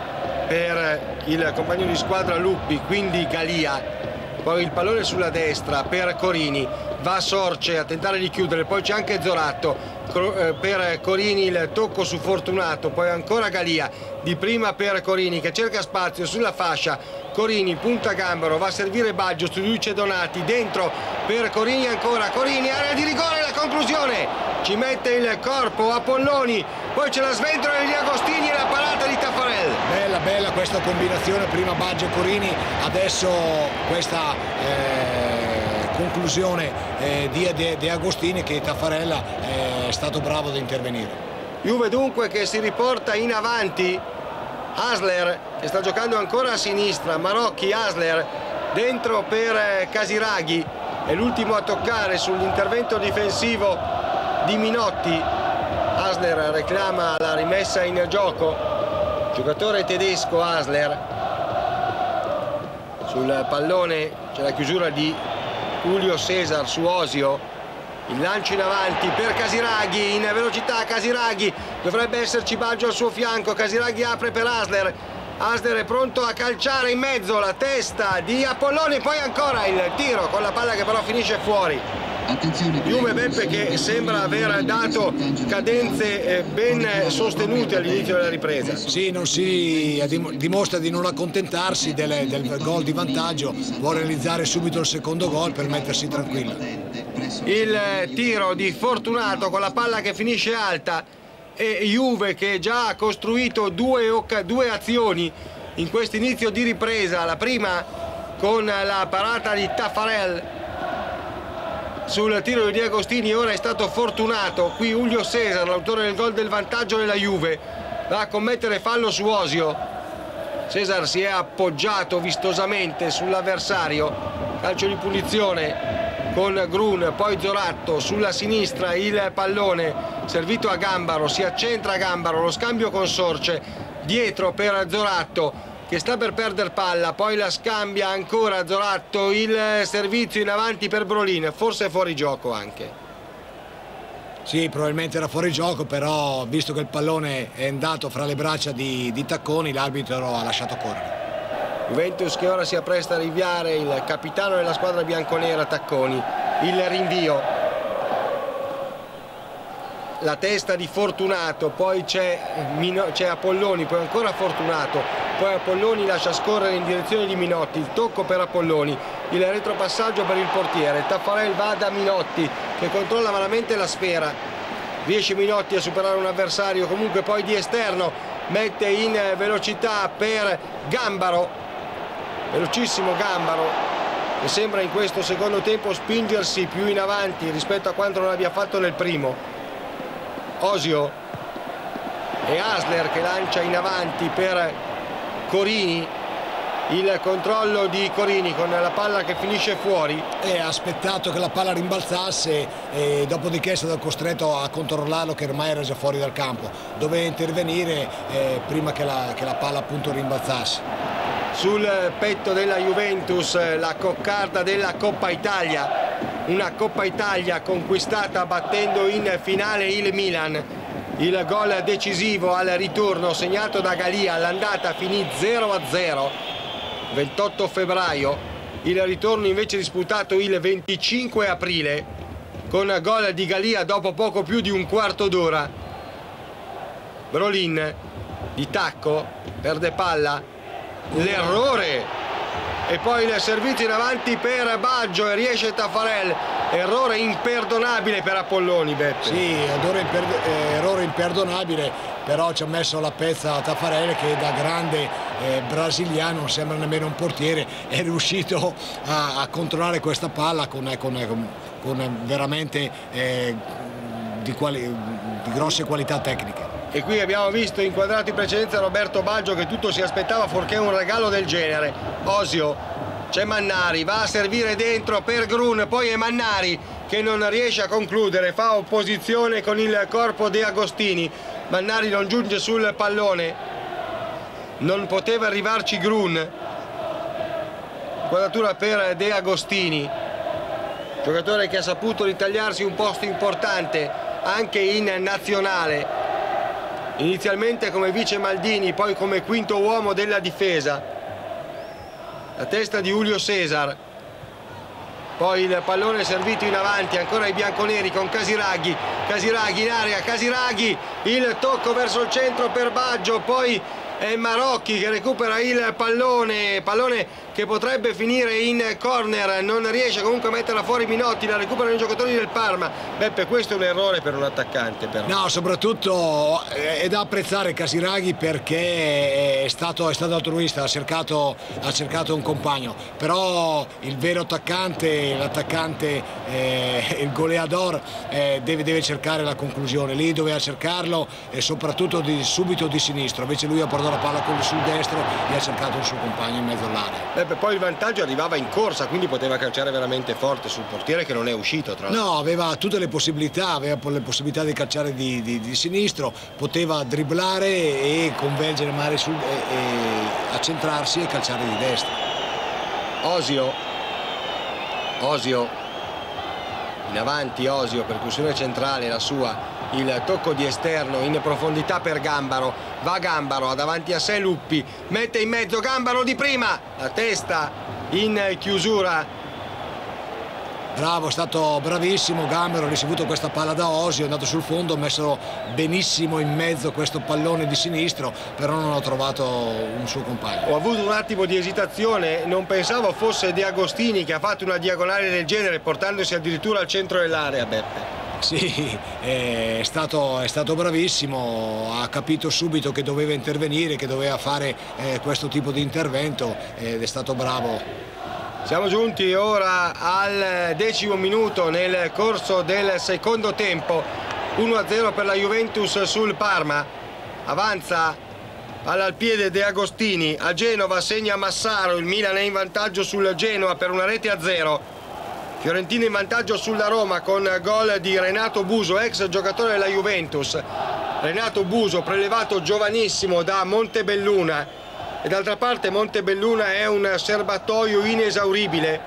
per il compagno di squadra Luppi, quindi Galia, poi il pallone sulla destra per Corini, va Sorce a tentare di chiudere, poi c'è anche Zoratto, per Corini il tocco su Fortunato, poi ancora Galia, di prima per Corini che cerca spazio sulla fascia, Corini punta Gambaro, va a servire Baggio, su lui c'è Donati, dentro per Corini ancora, Corini, area di rigore, la conclusione, ci mette il corpo Apolloni, poi c'è la sventola di Agostini e la parata di Taffarel. Bella, bella questa combinazione, prima Baggio e Corini, adesso questa eh, conclusione eh, di De Agostini che Taffarella è stato bravo ad intervenire. Juve dunque che si riporta in avanti. Hasler che sta giocando ancora a sinistra, Marocchi, Hasler dentro per Casiraghi, è l'ultimo a toccare sull'intervento difensivo di Minotti. Hasler reclama la rimessa in gioco, giocatore tedesco Hasler. Sul pallone c'è la chiusura di Julio César su Osio, il lancio in avanti per Casiraghi, in velocità Casiraghi, dovrebbe esserci Baggio al suo fianco, Casiraghi apre per Hasler, Hasler è pronto a calciare in mezzo, la testa di Apolloni, poi ancora il tiro con la palla che però finisce fuori. Juve Beppe che sembra aver dato cadenze ben sostenute all'inizio della ripresa. Sì, non si dimostra di non accontentarsi del, del gol di vantaggio, vuole realizzare subito il secondo gol per mettersi tranquillo. Il tiro di Fortunato con la palla che finisce alta e Juve che già ha costruito due, due azioni in questo inizio di ripresa, la prima con la parata di Taffarel sul tiro di Di Agostini, ora è stato Fortunato, qui Julio César, l'autore del gol del vantaggio della Juve, va a commettere fallo su Osio. César si è appoggiato vistosamente sull'avversario, calcio di punizione con Grun, poi Zoratto sulla sinistra, il pallone servito a Gambaro, si accentra Gambaro, lo scambio con Sorce, dietro per Zoratto che sta per perdere palla, poi la scambia ancora Zoratto, il servizio in avanti per Brolin, forse fuori gioco anche. Sì, probabilmente era fuori gioco, però visto che il pallone è andato fra le braccia di, di Tacconi, l'arbitro ha lasciato correre. Juventus che ora si appresta a rinviare il capitano della squadra bianconera Tacconi, il rinvio. La testa di Fortunato, poi c'è Apolloni, poi ancora Fortunato, poi Apolloni lascia scorrere in direzione di Minotti, il tocco per Apolloni, il retropassaggio per il portiere, Taffarel va da Minotti che controlla malamente la sfera, riesce Minotti a superare un avversario, comunque poi di esterno mette in velocità per Gambaro, velocissimo Gambaro che sembra in questo secondo tempo spingersi più in avanti rispetto a quanto non abbia fatto nel primo. Osio e Hasler che lancia in avanti per Corini, il controllo di Corini con la palla che finisce fuori. E ha aspettato che la palla rimbalzasse e dopodiché è stato costretto a controllarlo che ormai era già fuori dal campo, doveva intervenire eh, prima che la, che la palla appunto rimbalzasse. Sul petto della Juventus la coccarda della Coppa Italia, una Coppa Italia conquistata battendo in finale il Milan, il gol decisivo al ritorno segnato da Galia, all'andata finì zero a zero, ventotto febbraio, il ritorno invece disputato il venticinque aprile con gol di Galia dopo poco più di un quarto d'ora. Brolin di tacco, perde palla, l'errore e poi il servizio in avanti per Baggio e riesce Taffarel, errore imperdonabile per Apolloni. Beppe. Sì, errore imperdonabile, però ci ha messo la pezza a Taffarel che da grande eh, brasiliano, non sembra nemmeno un portiere, è riuscito a, a controllare questa palla con, con, con veramente eh, di, quali, di grosse qualità tecniche. E qui abbiamo visto inquadrato in precedenza Roberto Baggio che tutto si aspettava fuorché un regalo del genere. Osio, c'è Mannari, va a servire dentro per Grun, poi è Mannari che non riesce a concludere, fa opposizione con il corpo De Agostini, Mannari non giunge sul pallone, non poteva arrivarci Grun, inquadratura per De Agostini, giocatore che ha saputo ritagliarsi un posto importante anche in nazionale, inizialmente come vice Maldini, poi come quinto uomo della difesa. La testa di Julio César, poi il pallone servito in avanti ancora ai bianconeri con Casiraghi, Casiraghi in area, Casiraghi, il tocco verso il centro per Baggio, poi è Marocchi che recupera il pallone, pallone che potrebbe finire in corner, non riesce comunque a metterla fuori Minotti, la recuperano i giocatori del Parma. Beppe, questo è un errore per un attaccante però. No, soprattutto è da apprezzare Casiraghi perché è stato, è stato altruista, ha cercato, ha cercato un compagno, però il vero attaccante, l'attaccante, eh, il goleador eh, deve, deve cercare la conclusione, lì doveva cercarlo e soprattutto di, subito di sinistro, invece lui ha portato la palla con sul destro e ha cercato il suo compagno in mezzo all'area. Poi il vantaggio arrivava in corsa, quindi poteva calciare veramente forte sul portiere che non è uscito tra l'altro. No, aveva tutte le possibilità, aveva le possibilità di calciare di, di, di sinistro, poteva dribblare e convergere magari sul, e, e accentrarsi e calciare di destra. Osio, Osio, in avanti Osio, percussione centrale la sua, il tocco di esterno in profondità per Gambaro, va Gambaro, ha davanti a sé Luppi, mette in mezzo Gambaro di prima, la testa in chiusura. Bravo, è stato bravissimo Gambaro, ha ricevuto questa palla da Osio, è andato sul fondo, ha messo benissimo in mezzo questo pallone di sinistro, però non ha trovato un suo compagno. Ho avuto un attimo di esitazione, non pensavo fosse De Agostini che ha fatto una diagonale del genere portandosi addirittura al centro dell'area, Beppe. Sì, è stato, è stato bravissimo, ha capito subito che doveva intervenire, che doveva fare eh, questo tipo di intervento ed è stato bravo. Siamo giunti ora al decimo minuto nel corso del secondo tempo, uno a zero per la Juventus sul Parma, avanza palla al piede De Agostini, a Genova segna Massaro, il Milan è in vantaggio sul Genoa per una rete a zero. Fiorentina in vantaggio sulla Roma con gol di Renato Buso, ex giocatore della Juventus. Renato Buso prelevato giovanissimo da Montebelluna e d'altra parte Montebelluna è un serbatoio inesauribile.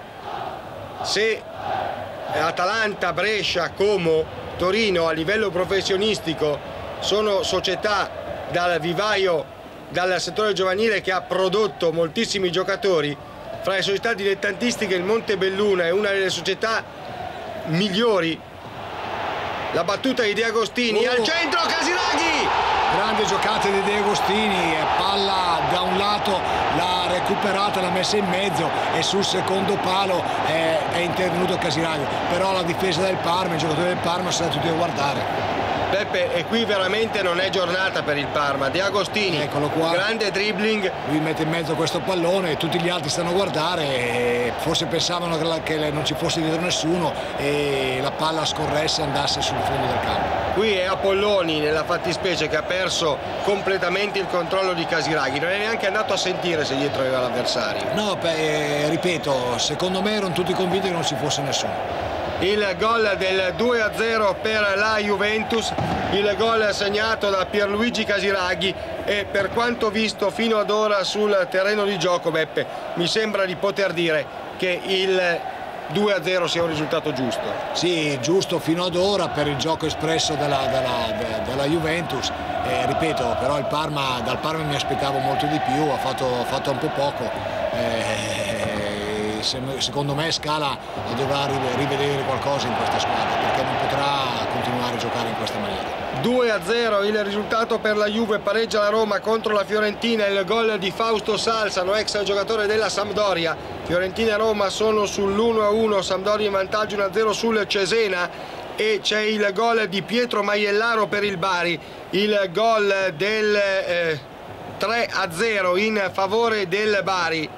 Se Atalanta, Brescia, Como, Torino a livello professionistico sono società dal vivaio, dal settore giovanile che ha prodotto moltissimi giocatori, fra le società dilettantistiche il Montebelluna è una delle società migliori. La battuta di De Agostini, oh. al centro Casiraghi! Grande giocata di De Agostini, palla da un lato, l'ha recuperata, l'ha messa in mezzo e sul secondo palo è, è intervenuto Casiraghi, però la difesa del Parma, i giocatori del Parma sono tutti a guardare. Peppe, e qui veramente non è giornata per il Parma. De Agostini, eccolo qua, grande dribbling, lui mette in mezzo questo pallone e tutti gli altri stanno a guardare e forse pensavano che non ci fosse dietro nessuno e la palla scorresse e andasse sul fondo del campo. Qui è Apolloni nella fattispecie che ha perso completamente il controllo di Casiraghi, non è neanche andato a sentire se dietro aveva l'avversario. No, beh, ripeto, secondo me erano tutti convinti che non ci fosse nessuno. Il gol del due a zero per la Juventus, il gol segnato da Pierluigi Casiraghi e per quanto visto fino ad ora sul terreno di gioco, Beppe, mi sembra di poter dire che il due a zero sia un risultato giusto. Sì, giusto fino ad ora per il gioco espresso della, della, della Juventus, eh, ripeto, però il Parma, dal Parma mi aspettavo molto di più, ha fatto, ha fatto un po' poco. Eh, secondo me Scala dovrà rivedere qualcosa in questa squadra perché non potrà continuare a giocare in questa maniera. due a zero il risultato per la Juve, pareggia la Roma contro la Fiorentina, il gol di Fausto Salsano, ex giocatore della Sampdoria. Fiorentina e Roma sono sull'uno a uno, Sampdoria in vantaggio uno a zero sul Cesena e c'è il gol di Pietro Maiellaro per il Bari, il gol del eh, tre a zero in favore del Bari.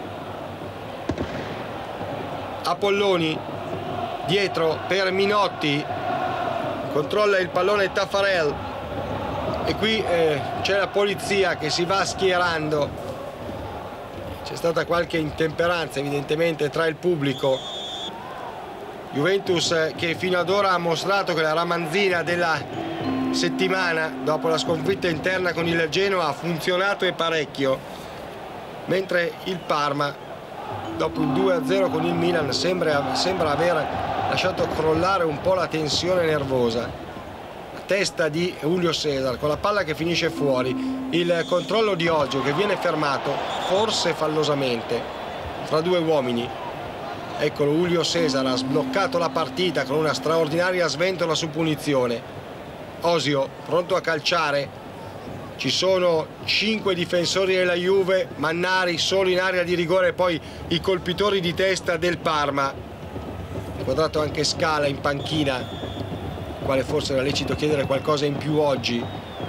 Apolloni dietro per Minotti, controlla il pallone Taffarel e qui eh, c'è la polizia che si va schierando, c'è stata qualche intemperanza evidentemente tra il pubblico. Juventus eh, che fino ad ora ha mostrato che la ramanzina della settimana dopo la sconfitta interna con il Genoa ha funzionato e parecchio, mentre il Parma dopo il due a zero con il Milan sembra, sembra aver lasciato crollare un po' la tensione nervosa. La testa di Julio César con la palla che finisce fuori, il controllo di Oggio che viene fermato forse fallosamente fra due uomini. Eccolo, Julio César ha sbloccato la partita con una straordinaria sventola su punizione. Osio pronto a calciare, ci sono cinque difensori della Juve, Mannari solo in area di rigore, poi i colpitori di testa del Parma. Quadrato anche Scala in panchina, quale forse era lecito chiedere qualcosa in più oggi.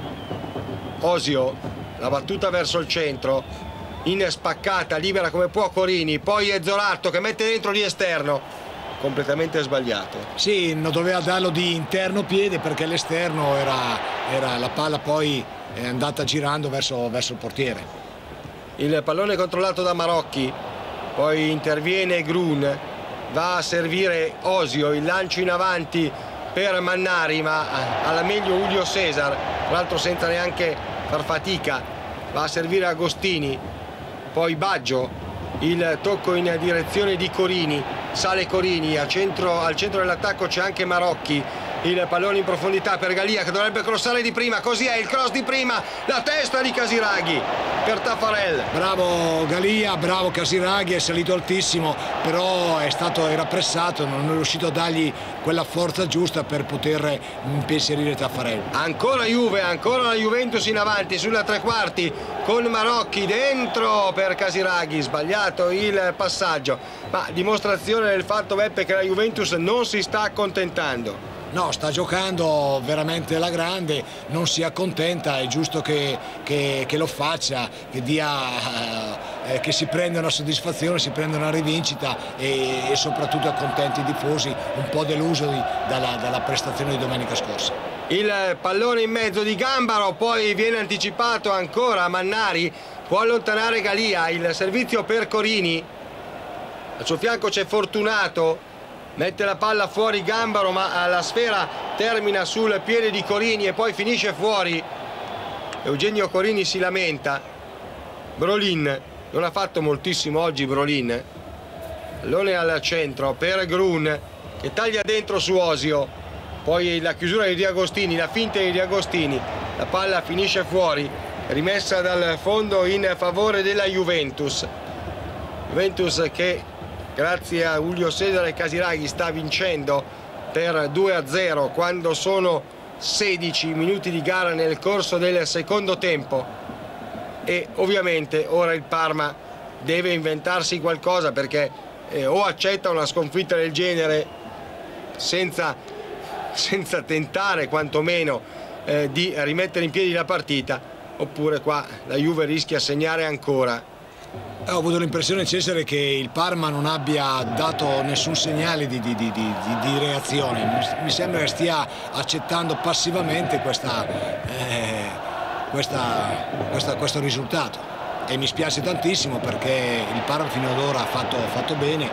Osio, la battuta verso il centro, in spaccata, libera come può Corini, poi è Zoratto che mette dentro di esterno, completamente sbagliato. Sì, non doveva darlo di interno piede perché l'esterno era, era la palla poi è andata girando verso, verso il portiere. Il pallone controllato da Marocchi, poi interviene Grun, va a servire Osio, il lancio in avanti per Mannari, ma alla meglio Julio Cesar, tra l'altro senza neanche far fatica, va a servire Agostini, poi Baggio, il tocco in direzione di Corini, sale Corini, a centro, al centro dell'attacco c'è anche Marocchi, il pallone in profondità per Galia che dovrebbe crossare di prima, così è il cross di prima, la testa di Casiraghi per Taffarel. Bravo Galia, bravo Casiraghi, è salito altissimo, però è stato, era pressato, non è riuscito a dargli quella forza giusta per poter impensierire Taffarel. Ancora Juve, ancora la Juventus in avanti sulla tre quarti con Marocchi dentro per Casiraghi, sbagliato il passaggio, ma dimostrazione del fatto, Beppe, che la Juventus non si sta accontentando. No, sta giocando veramente alla grande, non si accontenta, è giusto che, che, che lo faccia, che, dia, eh, che si prenda una soddisfazione, si prenda una rivincita e, e soprattutto accontenti i tifosi, un po' delusi dalla, dalla prestazione di domenica scorsa. Il pallone in mezzo di Gambaro, poi viene anticipato ancora Mannari, può allontanare Galia, il servizio per Corini, al suo fianco c'è Fortunato, mette la palla fuori Gambaro, ma la sfera termina sul piede di Corini e poi finisce fuori. Eugenio Corini si lamenta. Brolin non ha fatto moltissimo oggi, Brolin. Pallone al centro per Grun che taglia dentro su Osio, poi la chiusura di Diagostini, la finta di Diagostini, la palla finisce fuori, rimessa dal fondo in favore della Juventus. Juventus che grazie a Julio Cesar e Casiraghi sta vincendo per due a zero quando sono sedici minuti di gara nel corso del secondo tempo, e ovviamente ora il Parma deve inventarsi qualcosa, perché eh, o accetta una sconfitta del genere senza, senza tentare quantomeno eh, di rimettere in piedi la partita, oppure qua la Juve rischia di segnare ancora. Ho avuto l'impressione, Cesare, che il Parma non abbia dato nessun segnale di, di, di, di, di reazione. Mi sembra che stia accettando passivamente questa, eh, questa, questa, questo risultato, e mi spiace tantissimo perché il Parma fino ad ora ha fatto, fatto bene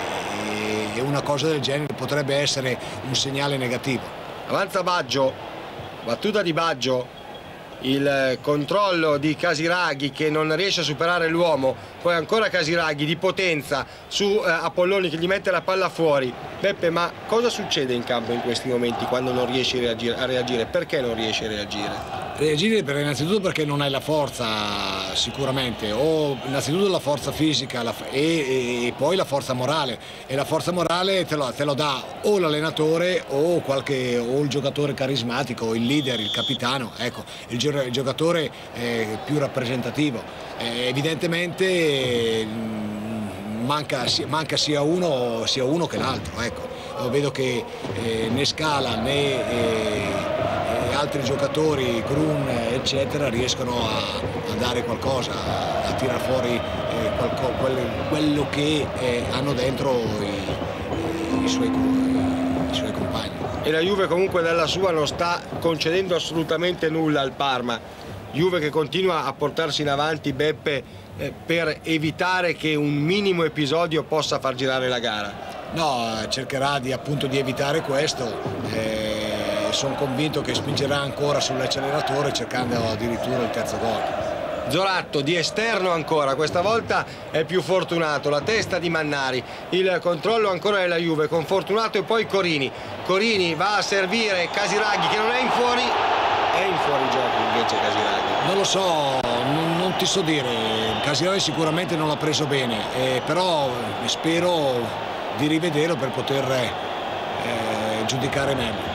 e una cosa del genere potrebbe essere un segnale negativo. Avanza Baggio, battuta di Baggio, il controllo di Casiraghi che non riesce a superare l'uomo, poi ancora Casiraghi di potenza su eh, Apolloni che gli mette la palla fuori. Beppe, ma cosa succede in campo in questi momenti quando non riesci a reagire? A reagire? Perché non riesci a reagire? Reagire per, innanzitutto perché non hai la forza, sicuramente, o innanzitutto la forza fisica la, e, e poi la forza morale, e la forza morale te lo, te lo dà o l'allenatore o, qualche, o il giocatore carismatico, il leader, il capitano, ecco, il, il giocatore eh, più rappresentativo. Eh, evidentemente eh, manca, manca sia uno, sia uno che l'altro, ecco. Io vedo che eh, né Scala né eh, altri giocatori, Grun eccetera, riescono a, a dare qualcosa, a, a tirar fuori eh, qualco, quello, quello che eh, hanno dentro i, i, suoi, i, i suoi compagni. E la Juve comunque dalla sua non sta concedendo assolutamente nulla al Parma. Juve che continua a portarsi in avanti, Beppe, eh, per evitare che un minimo episodio possa far girare la gara. No, cercherà di, appunto, di evitare questo. Eh, sono convinto che spingerà ancora sull'acceleratore cercando addirittura il terzo gol. Zoratto di esterno ancora, questa volta è più Fortunato, la testa di Mannari, il controllo ancora della Juve con Fortunato e poi Corini. Corini va a servire Casiraghi che non è in fuori, è in fuorigioco invece Casiraghi. Non lo so, non, non ti so dire, Casiraghi sicuramente non l'ha preso bene, eh, però spero di rivederlo per poter eh, giudicare meglio.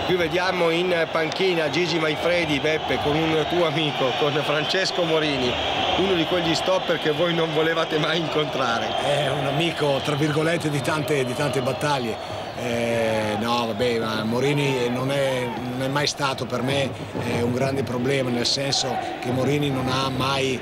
Qui vediamo in panchina Gigi Maifredi, Beppe, con un tuo amico, con Francesco Morini, uno di quegli stopper che voi non volevate mai incontrare. È un amico, tra virgolette, di tante, di tante battaglie. Eh, no, vabbè, ma Morini non è, non è mai stato per me eh, un grande problema, nel senso che Morini non ha mai,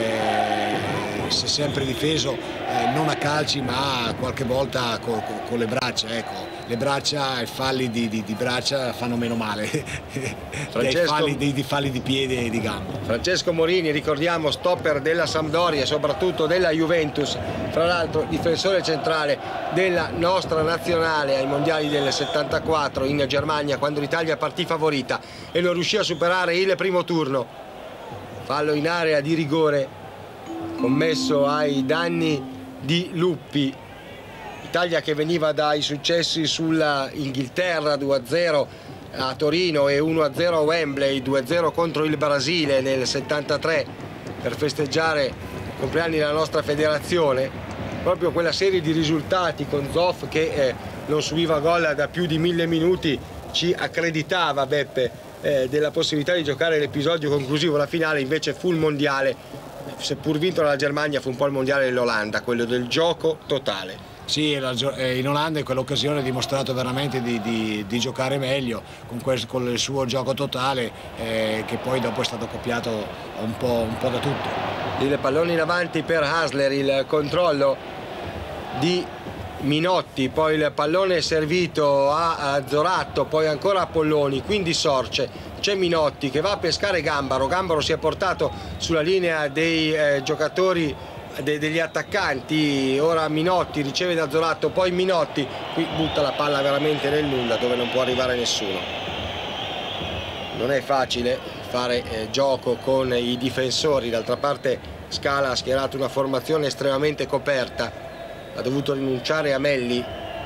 eh, si è sempre difeso, eh, non a calci, ma qualche volta con, con, con le braccia, ecco. Le braccia, i falli di, di, di braccia fanno meno male dei falli di, di falli di piede e di gambe. Francesco Morini, ricordiamo, stopper della Sampdoria e soprattutto della Juventus, fra l'altro difensore centrale della nostra nazionale ai mondiali del settantaquattro in Germania, quando l'Italia partì favorita e non riuscì a superare il primo turno. Fallo in area di rigore commesso ai danni di Luppi. Italia che veniva dai successi sulla Inghilterra due a zero a Torino e uno a zero a Wembley, due a zero contro il Brasile nel settantatré per festeggiare i compleanni della nostra federazione. Proprio quella serie di risultati con Zoff che eh, non subiva gol da più di mille minuti ci accreditava, Beppe, eh, della possibilità di giocare l'episodio conclusivo. La finale invece fu il mondiale, seppur vinto dalla Germania, fu un po' il mondiale dell'Olanda, quello del gioco totale. Sì, in Olanda in quell'occasione ha dimostrato veramente di, di, di giocare meglio con, quel, con il suo gioco totale eh, che poi dopo è stato copiato un po', un po' da tutto. Il pallone in avanti per Hasler, il controllo di Minotti, poi il pallone servito a, a Zoratto, poi ancora a Polloni, quindi Sorce. C'è Minotti che va a pescare Gambaro, Gambaro si è portato sulla linea dei eh, giocatori degli attaccanti, ora Minotti riceve da Zoratto, poi Minotti qui butta la palla veramente nel nulla dove non può arrivare nessuno. Non è facile fare eh, gioco con i difensori, d'altra parte Scala ha schierato una formazione estremamente coperta, ha dovuto rinunciare a Melli.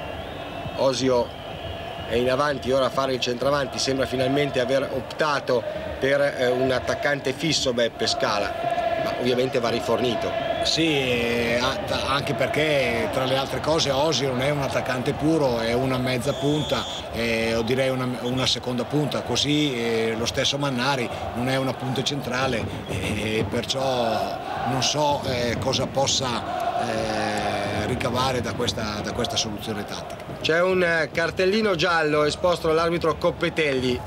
Osio è in avanti ora a fare il centravanti, sembra finalmente aver optato per eh, un attaccante fisso, Beppe, Scala, ma ovviamente va rifornito. Sì, anche perché tra le altre cose Osio non è un attaccante puro, è una mezza punta, eh, o direi una, una seconda punta, così eh, lo stesso Mannari non è una punta centrale, e eh, perciò non so eh, cosa possa eh, ricavare da questa, da questa soluzione tattica. C'è un cartellino giallo esposto dall'arbitro Coppetelli.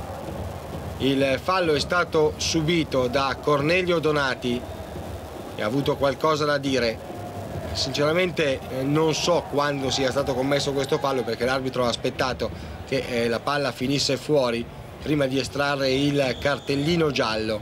Il fallo è stato subito da Cornelio Donati, ha avuto qualcosa da dire. Sinceramente eh, non so quando sia stato commesso questo fallo, perché l'arbitro ha aspettato che eh, la palla finisse fuori prima di estrarre il cartellino giallo.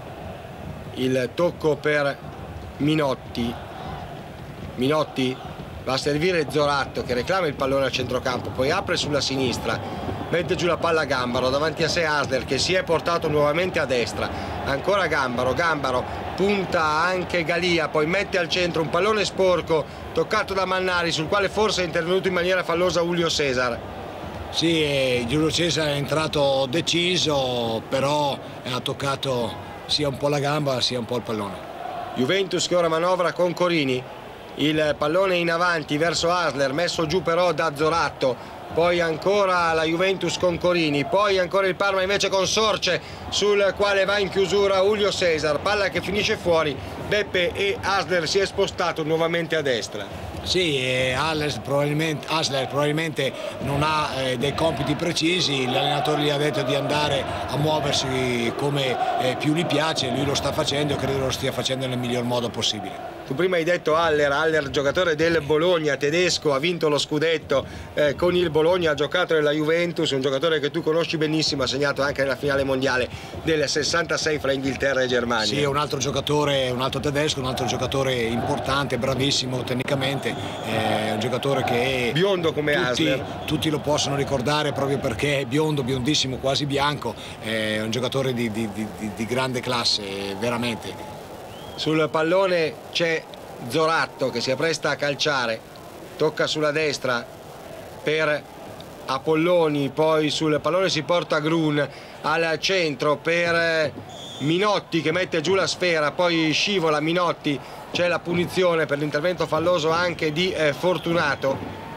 Il tocco per Minotti. Minotti va a servire Zoratto che reclama il pallone al centrocampo, poi apre sulla sinistra, mette giù la palla a Gambaro, davanti a sé Hasler che si è portato nuovamente a destra, ancora Gambaro, Gambaro punta anche Galia, poi mette al centro un pallone sporco toccato da Mannari, sul quale forse è intervenuto in maniera fallosa Julio Cesar. Sì, Giulio Cesar è entrato deciso, però ha toccato sia un po' la gamba sia un po' il pallone. Juventus che ora manovra con Corini, il pallone in avanti verso Hasler, messo giù però da Zoratto, poi ancora la Juventus con Corini, poi ancora il Parma invece con Sorce, sul quale va in chiusura Julio Cesar, palla che finisce fuori. Beppe, e Hasler si è spostato nuovamente a destra. Sì, eh, Hasler, probabilmente, Hasler probabilmente non ha eh, dei compiti precisi, l'allenatore gli ha detto di andare a muoversi come eh, più gli piace, lui lo sta facendo e credo lo stia facendo nel miglior modo possibile. Tu prima hai detto Haller, Haller giocatore del Bologna, tedesco, ha vinto lo scudetto eh, con il Bologna, ha giocato nella Juventus, un giocatore che tu conosci benissimo, ha segnato anche nella finale mondiale del sessantasei fra Inghilterra e Germania. Sì, un altro giocatore, un altro tedesco, un altro giocatore importante, bravissimo tecnicamente, è un giocatore che è biondo come tutti, Hasler. Tutti lo possono ricordare proprio perché è biondo, biondissimo, quasi bianco, è un giocatore di, di, di, di grande classe, veramente. Sul pallone c'è Zoratto che si appresta a calciare, tocca sulla destra per Apolloni, poi sul pallone si porta Grun al centro per Minotti che mette giù la sfera, poi scivola Minotti, c'è la punizione per l'intervento falloso anche di eh, Fortunato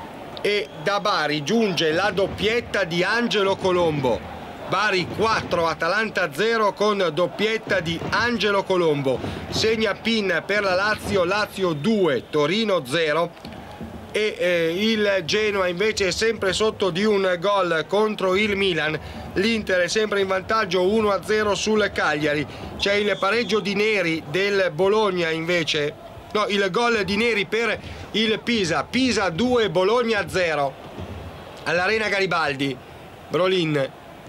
e da Bari giunge la doppietta di Angelo Colombo. Bari quattro, Atalanta zero con doppietta di Angelo Colombo. Segna Pin per la Lazio, Lazio due, Torino zero. E eh, il Genoa invece è sempre sotto di un gol contro il Milan. L'Inter è sempre in vantaggio uno a zero sul Cagliari. C'è il pareggio di Neri del Bologna invece. No, il gol di Neri per il Pisa. Pisa due, Bologna zero. All'Arena Garibaldi, Brolin.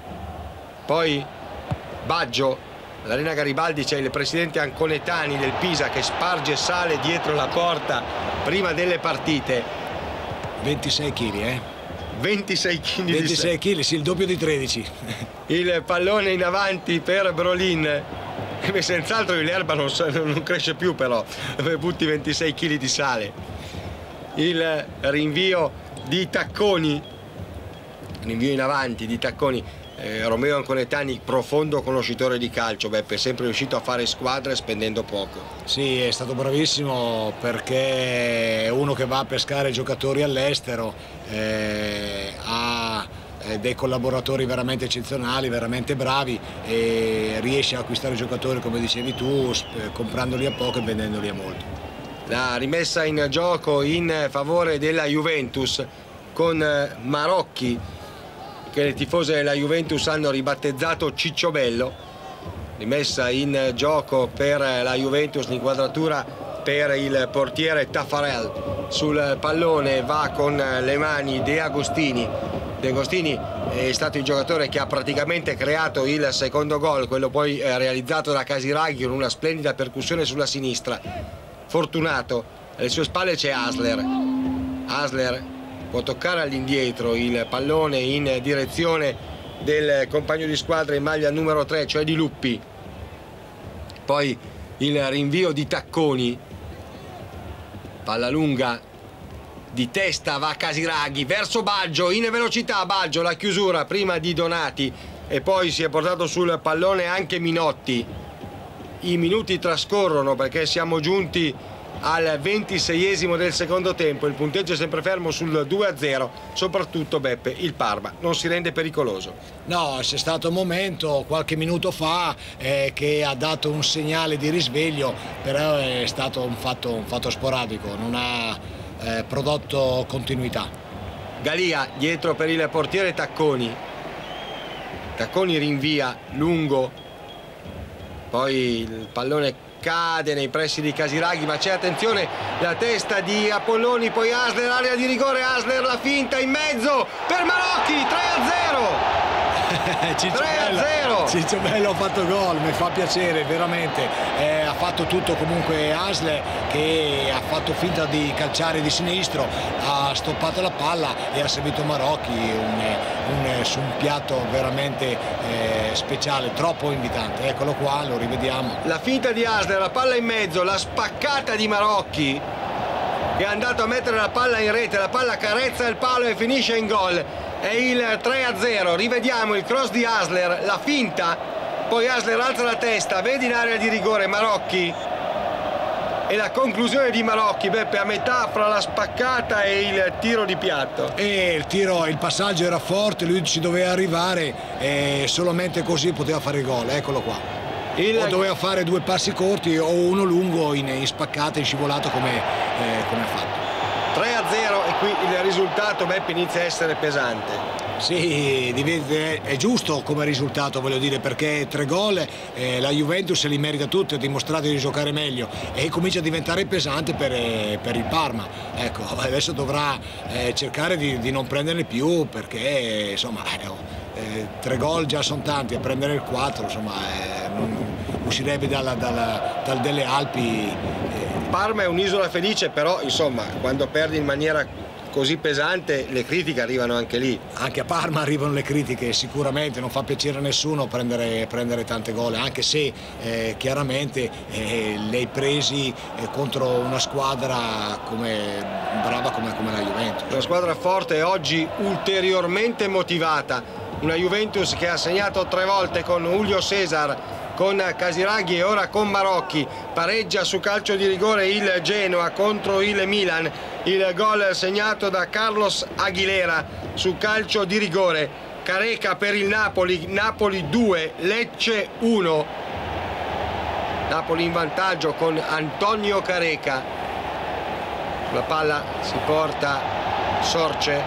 Poi Baggio. All'Arena Garibaldi c'è il presidente Anconetani del Pisa che sparge sale dietro la porta prima delle partite. ventisei chili, eh? ventisei chili. ventisei chili, sì, il doppio di tredici. Il pallone in avanti per Brolin. E senz'altro l'erba non, non cresce più, però butti ventisei chili di sale. Il rinvio di Tacconi, rinvio in avanti di Tacconi. eh, Romeo Anconetani, profondo conoscitore di calcio, Beppe, è sempre riuscito a fare squadre spendendo poco. Sì, è stato bravissimo perché è uno che va a pescare giocatori all'estero, eh, ha dei collaboratori veramente eccezionali, veramente bravi, e riesce a acquistare giocatori, come dicevi tu, comprandoli a poco e vendendoli a molto. La rimessa in gioco in favore della Juventus con Marocchi, che le tifose della Juventus hanno ribattezzato Cicciobello. Rimessa in gioco per la Juventus, l'inquadratura per il portiere Taffarel. Sul pallone va con le mani De Agostini. De Agostini è stato il giocatore che ha praticamente creato il secondo gol, quello poi realizzato da Casiraghi con una splendida percussione sulla sinistra. Fortunato, alle sue spalle c'è Hasler. Hasler può toccare all'indietro il pallone in direzione del compagno di squadra in maglia numero tre, cioè di Luppi. Poi il rinvio di Tacconi, palla lunga di testa, va Casiraghi verso Baggio, in velocità Baggio, la chiusura prima di Donati e poi si è portato sul pallone anche Minotti. I minuti trascorrono perché siamo giunti al ventiseiesimo del secondo tempo, il punteggio è sempre fermo sul due a zero, soprattutto Beppe, il Parma non si rende pericoloso. No, c'è stato un momento qualche minuto fa eh, che ha dato un segnale di risveglio, però è stato un fatto, un fatto sporadico, non ha eh, prodotto continuità. Galia dietro per il portiere Tacconi. Tacconi rinvia lungo, poi il pallone cade nei pressi di Casiraghi, ma c'è, attenzione, la testa di Apolloni, poi Hasler, area di rigore, Hasler, la finta in mezzo per Marocchi, tre a zero. tre a zero. Cicciobello ha fatto gol, mi fa piacere veramente, eh, ha fatto tutto comunque Hasler, che ha fatto finta di calciare di sinistro, ha stoppato la palla e ha servito Marocchi un, un, su un piatto veramente eh, speciale, troppo invitante. Eccolo qua, lo rivediamo. La finta di Hasler, la palla in mezzo, la spaccata di Marocchi che è andato a mettere la palla in rete, la palla carezza il palo e finisce in gol. È il tre a zero, rivediamo il cross di Hasler, la finta, poi Hasler alza la testa, vedi in area di rigore Marocchi e la conclusione di Marocchi, Beppe, a metà fra la spaccata e il tiro di piatto. E il tiro, il passaggio era forte, lui ci doveva arrivare e solamente così poteva fare il gol, eccolo qua. Il... O doveva fare due passi corti o uno lungo in, in spaccata, in scivolato come, eh, come ha fatto. tre a zero e qui il risultato, Beppe, inizia a essere pesante. Sì, è giusto come risultato, voglio dire, perché tre gol, eh, la Juventus se li merita tutti, ha dimostrato di giocare meglio e comincia a diventare pesante per, eh, per il Parma. Ecco, adesso dovrà eh, cercare di, di non prenderne più perché insomma eh, tre gol già sono tanti, a prendere il quattro insomma eh, non uscirebbe dalla, dalla, dal delle Alpi. Eh. Parma è un'isola felice, però insomma quando perdi in maniera così pesante le critiche arrivano anche lì. Anche a Parma arrivano le critiche, sicuramente non fa piacere a nessuno prendere, prendere tante gol, anche se eh, chiaramente eh, li hai presi eh, contro una squadra come, brava come, come la Juventus. Una squadra forte e oggi ulteriormente motivata, una Juventus che ha segnato tre volte con Julio César con Casiraghi e ora con Marocchi. Pareggia su calcio di rigore il Genoa contro il Milan, il gol segnato da Carlos Aguilera su calcio di rigore. Careca per il Napoli, Napoli due, Lecce uno. Napoli in vantaggio con Antonio Careca. La palla si porta Sorce,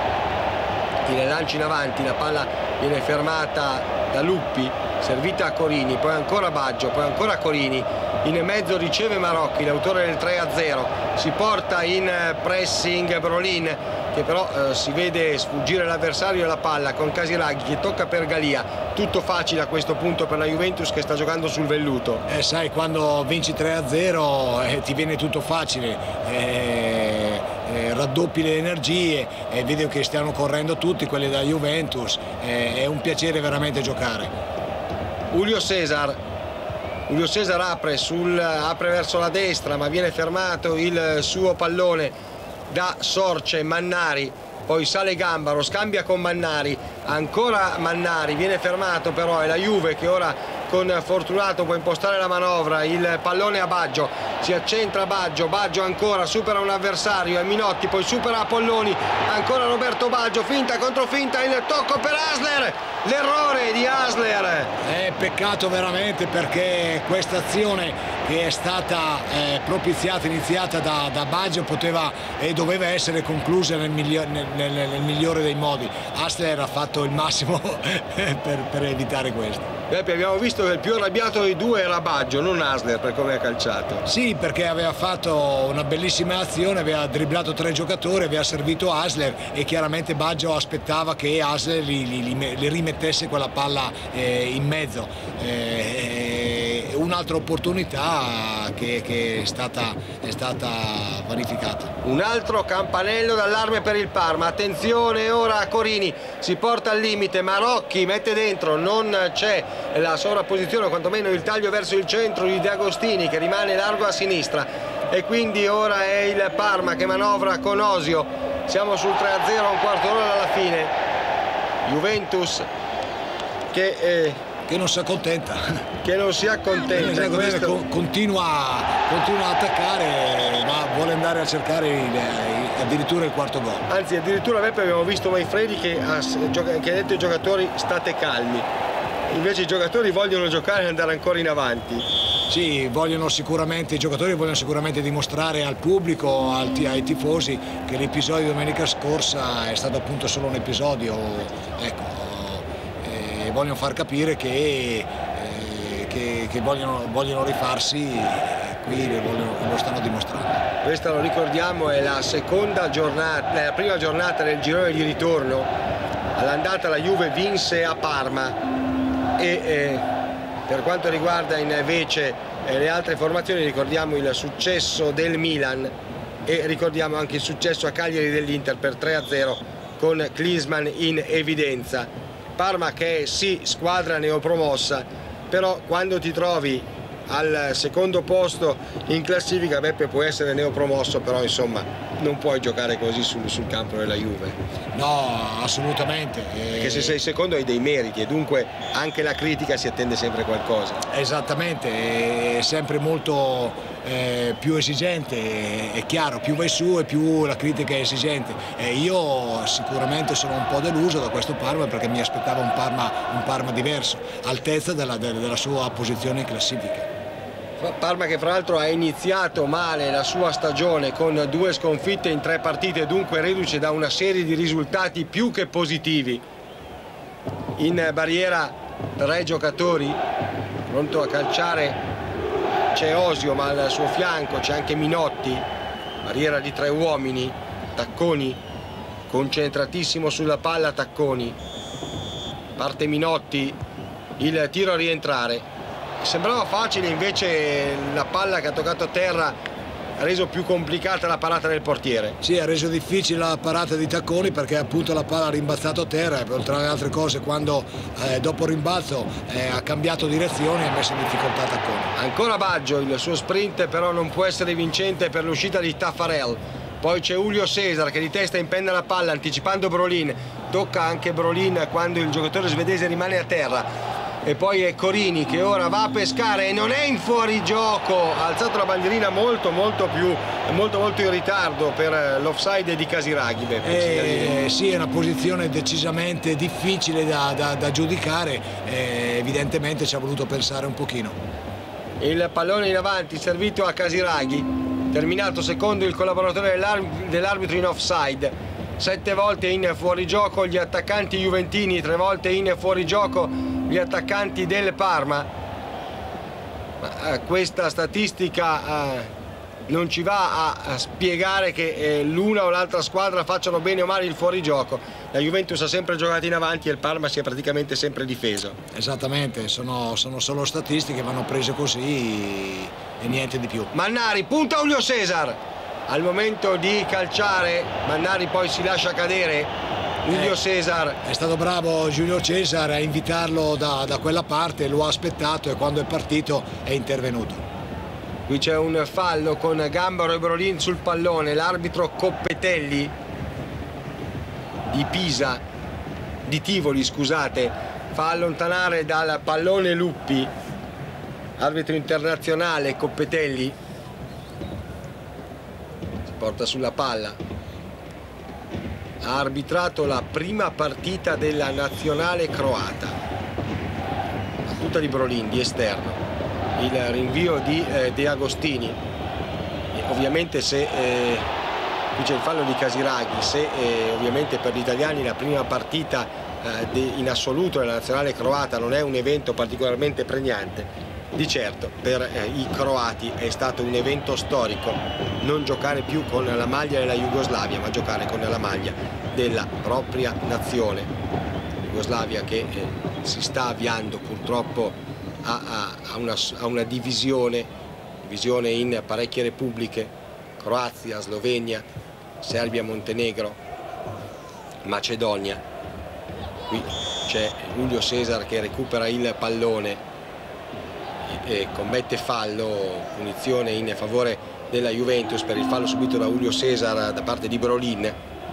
il lancio in avanti, la palla viene fermata da Luppi, servita a Corini, poi ancora Baggio, poi ancora Corini, in mezzo riceve Marocchi, l'autore del tre a zero, si porta in pressing Brolin, che però eh, si vede sfuggire l'avversario e la palla con Casiraghi che tocca per Galia. Tutto facile a questo punto per la Juventus che sta giocando sul velluto. Eh, sai, quando vinci tre a zero eh, ti viene tutto facile, eh, eh, raddoppi le energie, eh, vedo che stiano correndo tutti quelli della Juventus, eh, è un piacere veramente giocare. Julio Cesar, Julio Cesar apre, sul, apre verso la destra, ma viene fermato il suo pallone da Sorce. Mannari, poi sale Gambaro, scambia con Mannari, ancora Mannari, viene fermato però, è la Juve che ora con Fortunato può impostare la manovra, il pallone a Baggio, si accentra Baggio, Baggio ancora, supera un avversario, è Minotti, poi supera Apolloni, ancora Roberto Baggio, finta contro finta, il tocco per Hasler, l'errore di Hasler. È peccato veramente, perché questa azione che è stata eh, propiziata, iniziata da, da Baggio, poteva e doveva essere conclusa nel, miglior, nel, nel, nel migliore dei modi. Hasler ha fatto il massimo per, per evitare questo. Beppe, abbiamo visto che il più arrabbiato dei due era Baggio, non Hasler, per come ha calciato. Sì, perché aveva fatto una bellissima azione, aveva dribblato tre giocatori, aveva servito Hasler e chiaramente Baggio aspettava che Hasler gli, gli, gli rimettesse quella palla eh, in mezzo. Eh, un'altra opportunità che, che è, stata, è stata vanificata. Un altro campanello d'allarme per il Parma, attenzione ora Corini, si porta al limite, Marocchi mette dentro, non c'è la sovrapposizione o quantomeno il taglio verso il centro di De Agostini che rimane largo a sinistra e quindi ora è il Parma che manovra con Osio. Siamo sul tre a zero a un quarto d'ora dalla fine. Juventus che, eh, che non si accontenta, che non si accontenta, eh, questo... continua, continua a attaccare, ma vuole andare a cercare il, addirittura il quarto gol. Anzi, addirittura Beppe, abbiamo visto Manfredi che ha, che ha detto ai giocatori state calmi. Invece i giocatori vogliono giocare e andare ancora in avanti. Sì, vogliono sicuramente, i giocatori vogliono sicuramente dimostrare al pubblico, al, ai tifosi, che l'episodio di domenica scorsa è stato appunto solo un episodio, ecco, e vogliono far capire che, eh, che, che vogliono, vogliono rifarsi, e qui lo, vogliono, lo stanno dimostrando. Questa, lo ricordiamo, è la seconda giornata, la prima giornata del girone di ritorno. All'andata la Juve vinse a Parma. E eh, per quanto riguarda invece eh, le altre formazioni, ricordiamo il successo del Milan e ricordiamo anche il successo a Cagliari dell'Inter per tre a zero con Klinsmann in evidenza. Parma che è sì squadra neopromossa, però quando ti trovi al secondo posto in classifica, Beppe, può essere neopromosso, però insomma non puoi giocare così sul, sul campo della Juve. No, assolutamente. Perché se sei secondo hai dei meriti e dunque anche la critica si attende sempre qualcosa. Esattamente, è sempre molto eh, più esigente, è chiaro, più vai su e più la critica è esigente. E io sicuramente sono un po' deluso da questo Parma, perché mi aspettavo un Parma, un Parma diverso, altezza della, della sua posizione in classifica. Parma che fra l'altro ha iniziato male la sua stagione con due sconfitte in tre partite, dunque reduce da una serie di risultati più che positivi. In barriera tre giocatori, pronto a calciare c'è Osio, ma al suo fianco c'è anche Minotti, barriera di tre uomini, Tacconi, concentratissimo sulla palla Tacconi, parte Minotti, il tiro a rientrare. Sembrava facile, invece la palla che ha toccato a terra ha reso più complicata la parata del portiere. Sì, ha reso difficile la parata di Tacconi, perché appunto la palla ha rimbalzato a terra e oltre alle altre cose, quando eh, dopo il rimbalzo eh, ha cambiato direzione e ha messo in difficoltà Tacconi. Ancora Baggio, il suo sprint però non può essere vincente per l'uscita di Taffarel. Poi c'è Julio Cesar che di testa impenne la palla anticipando Brolin, tocca anche Brolin quando il giocatore svedese rimane a terra. e poi è Corini che ora va a pescare e non è in fuorigioco, ha alzato la bandierina molto molto più molto molto in ritardo per l'offside di Casiraghi. Eh, sì, è una posizione decisamente difficile da, da, da giudicare, eh, evidentemente ci ha voluto pensare un pochino. Il pallone in avanti servito a Casiraghi, terminato secondo il collaboratore dell'arbitro in offside. Sette volte in fuorigioco gli attaccanti juventini, tre volte in fuorigioco gli attaccanti del Parma. Ma, eh, questa statistica eh, non ci va a, a spiegare che eh, l'una o l'altra squadra facciano bene o male il fuorigioco. La Juventus ha sempre giocato in avanti e il Parma si è praticamente sempre difeso. Esattamente, sono, sono solo statistiche, vanno prese così e niente di più. Mannari punta Julio César. Al momento di calciare Mannari poi si lascia cadere Julio César. È stato bravo Giulio Cesar a invitarlo da, da quella parte, lo ha aspettato e quando è partito è intervenuto. Qui c'è un fallo con Gambaro e Brolin sul pallone, l'arbitro Coppetelli di Pisa, di Tivoli scusate, fa allontanare dal pallone Luppi, arbitro internazionale Coppetelli. Porta sulla palla, ha arbitrato la prima partita della nazionale croata, battuta di Brolin di esterno, il rinvio di eh, De Agostini e ovviamente se eh, qui c'è il fallo di Casiraghi, se eh, ovviamente per gli italiani la prima partita eh, in assoluto della nazionale croata non è un evento particolarmente pregnante, di certo per eh, i croati è stato un evento storico non giocare più con la maglia della Jugoslavia ma giocare con la maglia della propria nazione. Jugoslavia che eh, si sta avviando purtroppo a, a, a, una, a una divisione, divisione in parecchie repubbliche, Croazia, Slovenia, Serbia, Montenegro, Macedonia. Qui c'è Julio César che recupera il pallone e commette fallo, punizione in favore della Juventus per il fallo subito da Julio César da parte di Brolin.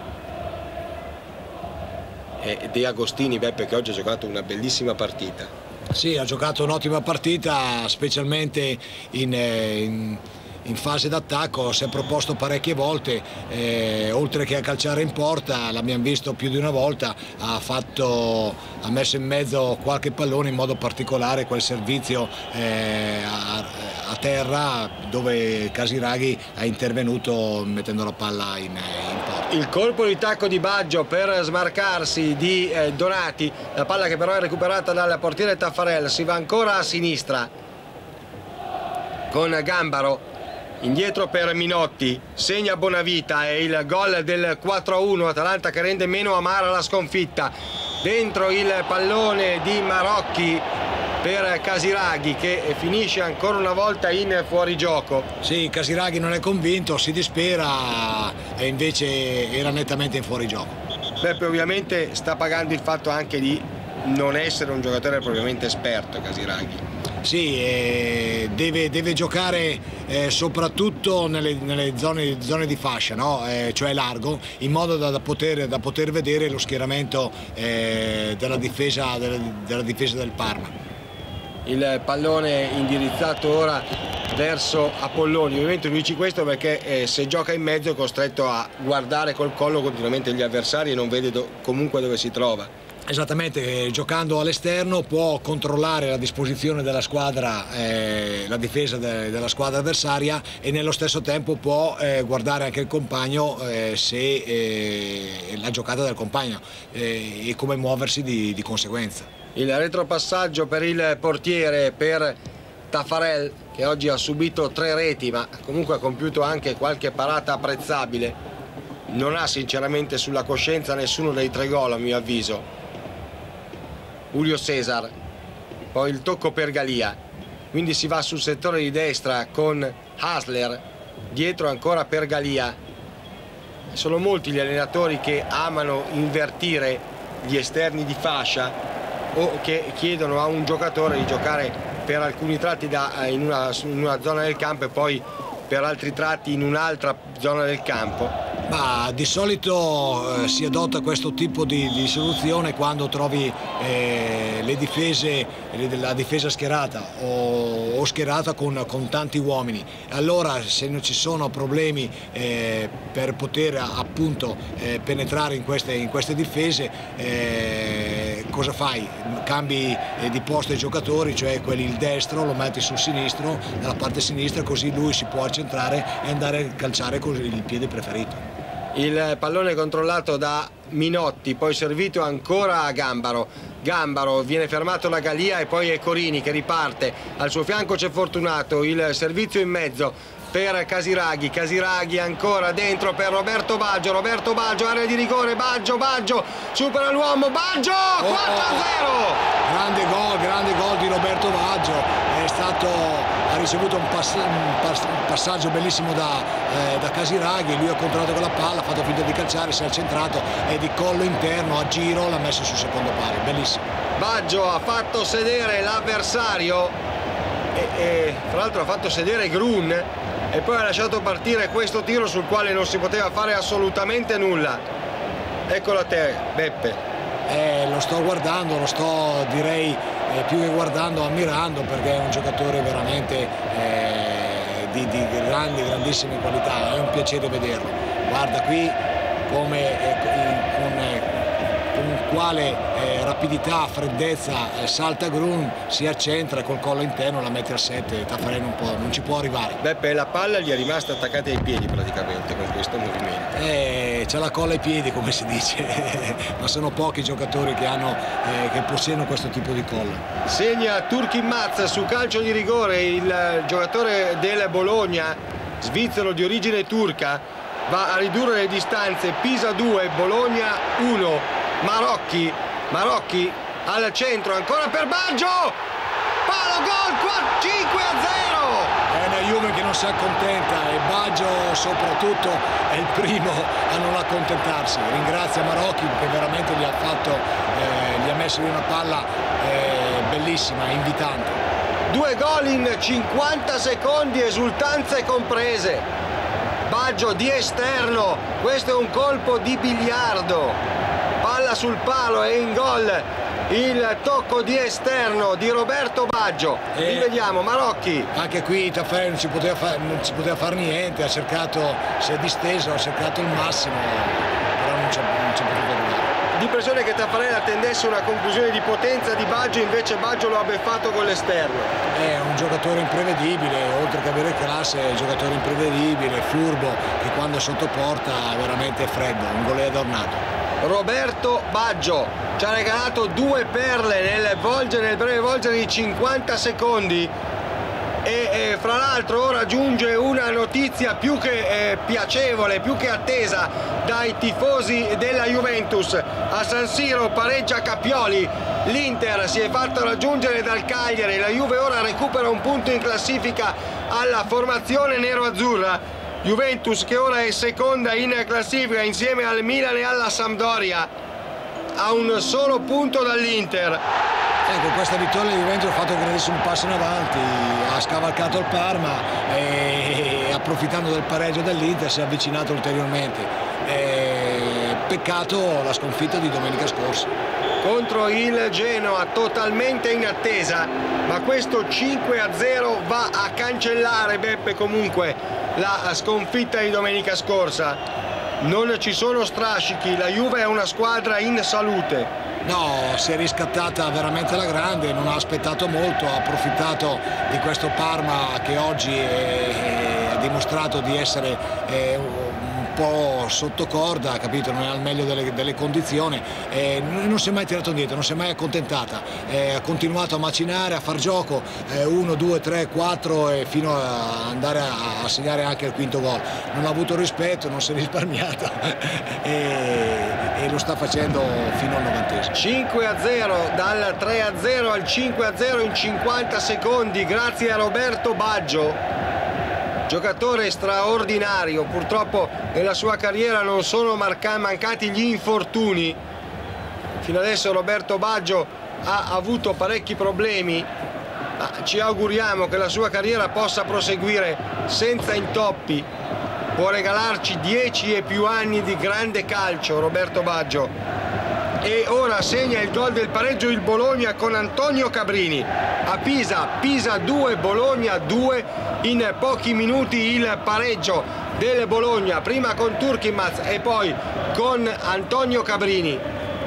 E De Agostini, Beppe, che oggi ha giocato una bellissima partita. Sì, ha giocato un'ottima partita, specialmente in, in, in fase d'attacco, si è proposto parecchie volte, eh, oltre che a calciare in porta, l'abbiamo visto più di una volta, ha, fatto, ha messo in mezzo qualche pallone, in modo particolare quel servizio eh, a, a terra dove Casiraghi è intervenuto mettendo la palla in, in porta. Il colpo di tacco di Baggio per smarcarsi di eh, Donati, la palla che però è recuperata dal portiere Taffarel, si va ancora a sinistra con Gambaro. Indietro per Minotti, segna Bonavita e il gol del quattro a uno, Atalanta che rende meno amara la sconfitta. Dentro il pallone di Marocchi per Casiraghi che finisce ancora una volta in fuorigioco. Sì, Casiraghi non è convinto, si dispera e invece era nettamente in fuorigioco. Beppe ovviamente sta pagando il fatto anche di non essere un giocatore propriamente esperto Casiraghi. Sì, eh, deve, deve giocare eh, soprattutto nelle, nelle zone, zone di fascia, no? eh, cioè largo, in modo da, da, poter, da poter vedere lo schieramento eh, della, difesa, della, della difesa del Parma. Il pallone indirizzato ora verso Apolloni, ovviamente lui dice questo perché eh, se gioca in mezzo è costretto a guardare col collo continuamente gli avversari e non vede do, comunque dove si trova. Esattamente, giocando all'esterno può controllare la disposizione della squadra, eh, la difesa de della squadra avversaria e nello stesso tempo può eh, guardare anche il compagno eh, se eh, la giocata del compagno eh, e come muoversi di, di conseguenza. Il retropassaggio per il portiere, per Taffarel, che oggi ha subito tre reti ma comunque ha compiuto anche qualche parata apprezzabile. Non ha sinceramente sulla coscienza nessuno dei tre gol a mio avviso. Julio César, poi il tocco per Galia, quindi si va sul settore di destra con Hasler, dietro ancora per Galia. Sono molti gli allenatori che amano invertire gli esterni di fascia o che chiedono a un giocatore di giocare per alcuni tratti da, in, una, in una zona del campo e poi per altri tratti in un'altra zona del campo? Ma di solito eh, si adotta questo tipo di, di soluzione quando trovi eh, le difese, la difesa schierata o, o schierata con, con tanti uomini. Allora, se non ci sono problemi eh, per poter appunto eh, penetrare in queste, in queste difese, eh, cosa fai? Cambi eh, di posto i giocatori, cioè quelli il destro lo metti sul sinistro, nella parte sinistra, così lui si può accentrare e andare a calciare con il piede preferito. Il pallone controllato da Minotti, poi servito ancora a Gambaro. Gambaro, viene fermato da Galia e poi è Corini che riparte. Al suo fianco c'è Fortunato, il servizio in mezzo per Casiraghi. Casiraghi ancora dentro per Roberto Baggio. Roberto Baggio, area di rigore. Baggio, Baggio, supera l'uomo. Baggio, quattro a zero! Grande gol, grande gol di Roberto Baggio. È stato, ha ricevuto un, pass, un, pass, un passaggio bellissimo da, eh, da Casiraghi. Lui ha controllato con la palla, ha fatto finta di calciare, si è centrato e di collo interno a giro l'ha messo sul secondo palo. Bellissimo. Baggio ha fatto sedere l'avversario e, e fra l'altro ha fatto sedere Grun e poi ha lasciato partire questo tiro sul quale non si poteva fare assolutamente nulla. Eccolo a te, Beppe. Eh, lo sto guardando, lo sto direi eh, più che guardando, ammirando, perché è un giocatore veramente eh, di, di grandi, grandissime qualità, è un piacere vederlo. Guarda qui come eh, con, eh, con quale eh, rapidità, freddezza eh, salta Grun, si accentra e col collo interno la mette al sette, Taffarel non, può, non ci può arrivare. Beppe, la palla gli è rimasta attaccata ai piedi praticamente con questo movimento. Eh, c'è la colla ai piedi, come si dice, ma sono pochi i giocatori che, hanno, eh, che possiedono questo tipo di colla. Segna Turkin Maz su calcio di rigore, il giocatore del Bologna, svizzero di origine turca, va a ridurre le distanze. Pisa due, Bologna uno. Marocchi, Marocchi al centro, ancora per Baggio, palo, gol, cinque a zero! È una Juve che non si accontenta e Baggio soprattutto è il primo a non accontentarsi. Ringrazia Marocchi che veramente gli ha fatto, eh, gli ha messo in una palla eh, bellissima, invitante. Due gol in cinquanta secondi, esultanze comprese. Baggio di esterno, questo è un colpo di biliardo. Palla sul palo e in gol il tocco di esterno di Roberto Baggio. E rivediamo Marocchi. Anche qui Taffarel non ci poteva fare, non ci poteva fare niente, ha cercato, si è disteso, ha cercato il massimo, però non ci ha potuto arrivare. L'impressione che Taffarel attendesse una conclusione di potenza di Baggio, invece Baggio lo ha beffato con l'esterno. È un giocatore imprevedibile, oltre che avere classe è un giocatore imprevedibile, furbo, che quando è sotto porta veramente è freddo, un goleador nato. Roberto Baggio ci ha regalato due perle nel, volgere, nel breve volgere di cinquanta secondi e, e fra l'altro ora giunge una notizia più che eh, piacevole, più che attesa dai tifosi della Juventus. A San Siro pareggia Capioli, l'Inter si è fatto raggiungere dal Cagliari, la Juve ora recupera un punto in classifica alla formazione nero-azzurra. Juventus che ora è seconda in classifica insieme al Milan e alla Sampdoria, a un solo punto dall'Inter. Con questa vittoria la Juventus ha fatto un grandissimo passo in avanti, ha scavalcato il Parma e approfittando del pareggio dell'Inter si è avvicinato ulteriormente. E peccato la sconfitta di domenica scorsa. Contro il Genoa, totalmente in attesa, ma questo cinque a zero va a cancellare, Beppe, comunque la sconfitta di domenica scorsa. Non ci sono strascichi, la Juve è una squadra in salute. No, si è riscattata veramente alla grande, non ha aspettato molto, ha approfittato di questo Parma che oggi è, è, ha dimostrato di essere è, un po' sotto corda, capito? Non è al meglio delle, delle condizioni, e non si è mai tirato indietro, non si è mai accontentata, e ha continuato a macinare, a far gioco, uno, due, tre, quattro e fino a andare a, a segnare anche il quinto gol. Non ha avuto rispetto, non si è risparmiato e, e lo sta facendo fino al novantesimo. cinque a zero, dal tre a zero al cinque a zero in cinquanta secondi, grazie a Roberto Baggio. Giocatore straordinario, purtroppo nella sua carriera non sono mancati gli infortuni. Fino adesso Roberto Baggio ha avuto parecchi problemi Ma ci auguriamo che la sua carriera possa proseguire senza intoppi. Può regalarci dieci e più anni di grande calcio Roberto Baggio. E ora segna il gol del pareggio il Bologna con Antonio Cabrini a Pisa. Pisa due, Bologna due. In pochi minuti il pareggio del Bologna, prima con Turkimaz e poi con Antonio Cabrini.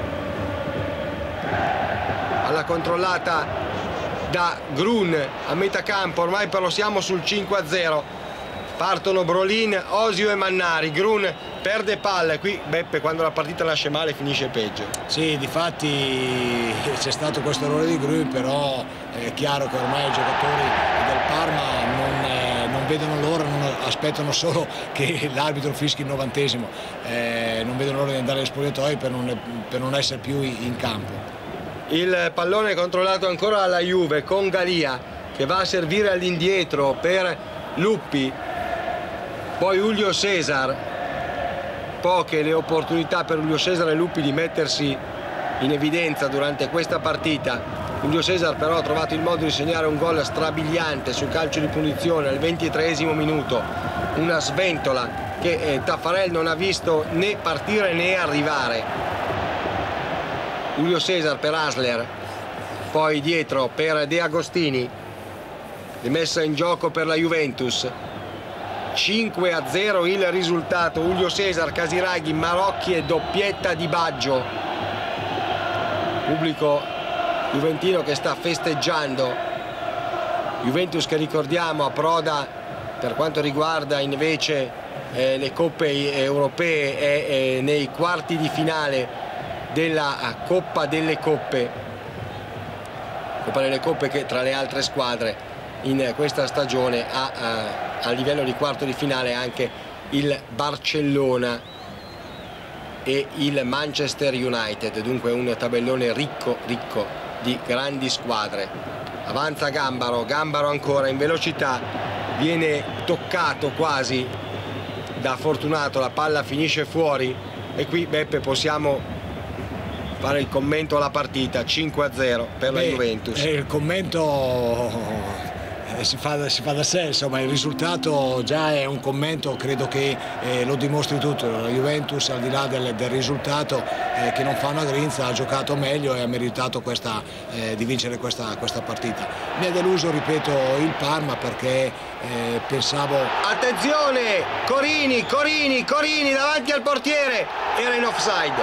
Alla controllata da Grun a metà campo, ormai però siamo sul cinque a zero. Partono Brolin, Osio e Mannari. Grun perde palle. Qui Beppe, quando la partita nasce male, finisce peggio. Sì, difatti c'è stato questo errore di Grun, però è chiaro che ormai i giocatori del Parma non, eh, non vedono l'ora, non aspettano solo che l'arbitro fischi il novantesimo, eh, non vedono l'ora di andare agli spogliatoi per non, per non essere più in campo. Il pallone controllato ancora dalla Juve con Galia che va a servire all'indietro per Luppi. Poi Julio Cesar, poche le opportunità per Julio Cesar e Luppi di mettersi in evidenza durante questa partita. Julio Cesar però ha trovato il modo di segnare un gol strabiliante sul calcio di punizione al ventitreesimo minuto, una sventola che eh, Taffarel non ha visto né partire né arrivare. Julio Cesar per Hasler, poi dietro per De Agostini, rimessa in gioco per la Juventus. Cinque a zero il risultato. Julio Cesar, Casiraghi, Marocchi e doppietta di Baggio. Pubblico juventino che sta festeggiando. Juventus che, ricordiamo, approda per quanto riguarda invece eh, le coppe europee e eh, nei quarti di finale della Coppa delle Coppe. Coppa delle Coppe che tra le altre squadre in questa stagione ha eh, a livello di quarto di finale anche il Barcellona e il Manchester United, dunque un tabellone ricco ricco di grandi squadre. Avanza Gambaro, Gambaro ancora in velocità, viene toccato quasi da Fortunato, la palla finisce fuori e qui Beppe possiamo fare il commento alla partita. Cinque a zero per la Beh, Juventus. Il commento Si fa, si fa da sé, insomma il risultato già è un commento, credo che eh, lo dimostri tutto. La Juventus, al di là del, del risultato eh, che non fa una grinza, ha giocato meglio e ha meritato questa, eh, di vincere questa, questa partita. Mi ha deluso, ripeto, il Parma perché eh, pensavo... Attenzione, Corini, Corini, Corini davanti al portiere, era in offside,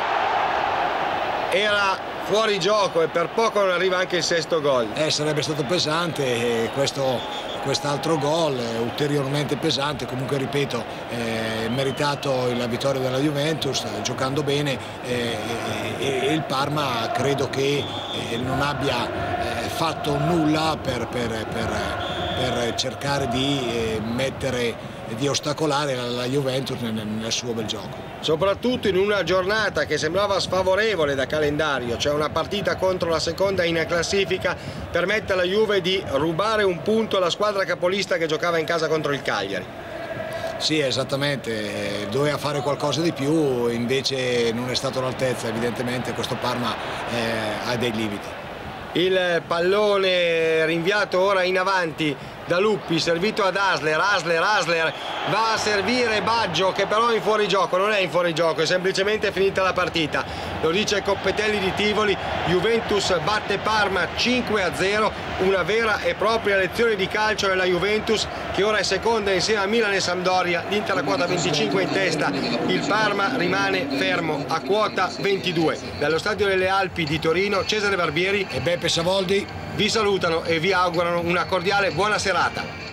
era fuori gioco e per poco non arriva anche il sesto gol. Eh, sarebbe stato pesante eh, questo, quest'altro gol, eh, ulteriormente pesante. Comunque ripeto, eh, meritato la vittoria della Juventus, eh, giocando bene, eh, e, e il Parma credo che eh, non abbia eh, fatto nulla per, per, per, per cercare di eh, mettere, di ostacolare la, la Juventus nel, nel suo bel gioco. Soprattutto in una giornata che sembrava sfavorevole da calendario, cioè una partita contro la seconda in classifica, permette alla Juve di rubare un punto alla squadra capolista che giocava in casa contro il Cagliari. Sì, esattamente, doveva fare qualcosa di più, invece non è stato all'altezza. Evidentemente questo Parma eh, ha dei limiti. Il pallone rinviato ora in avanti da Luppi, servito ad Hasler, Hasler, Hasler va a servire Baggio che però è in fuorigioco, non è in fuorigioco, è semplicemente finita la partita, lo dice Coppetelli di Tivoli. Juventus batte Parma cinque a zero, una vera e propria lezione di calcio della Juventus che ora è seconda insieme a Milan e Sampdoria, l'Inter a quota venticinque in testa, il Parma rimane fermo a quota ventidue. Dallo Stadio delle Alpi di Torino, Cesare Barbieri e Beppe Savoldi vi salutano e vi augurano una cordiale buona serata.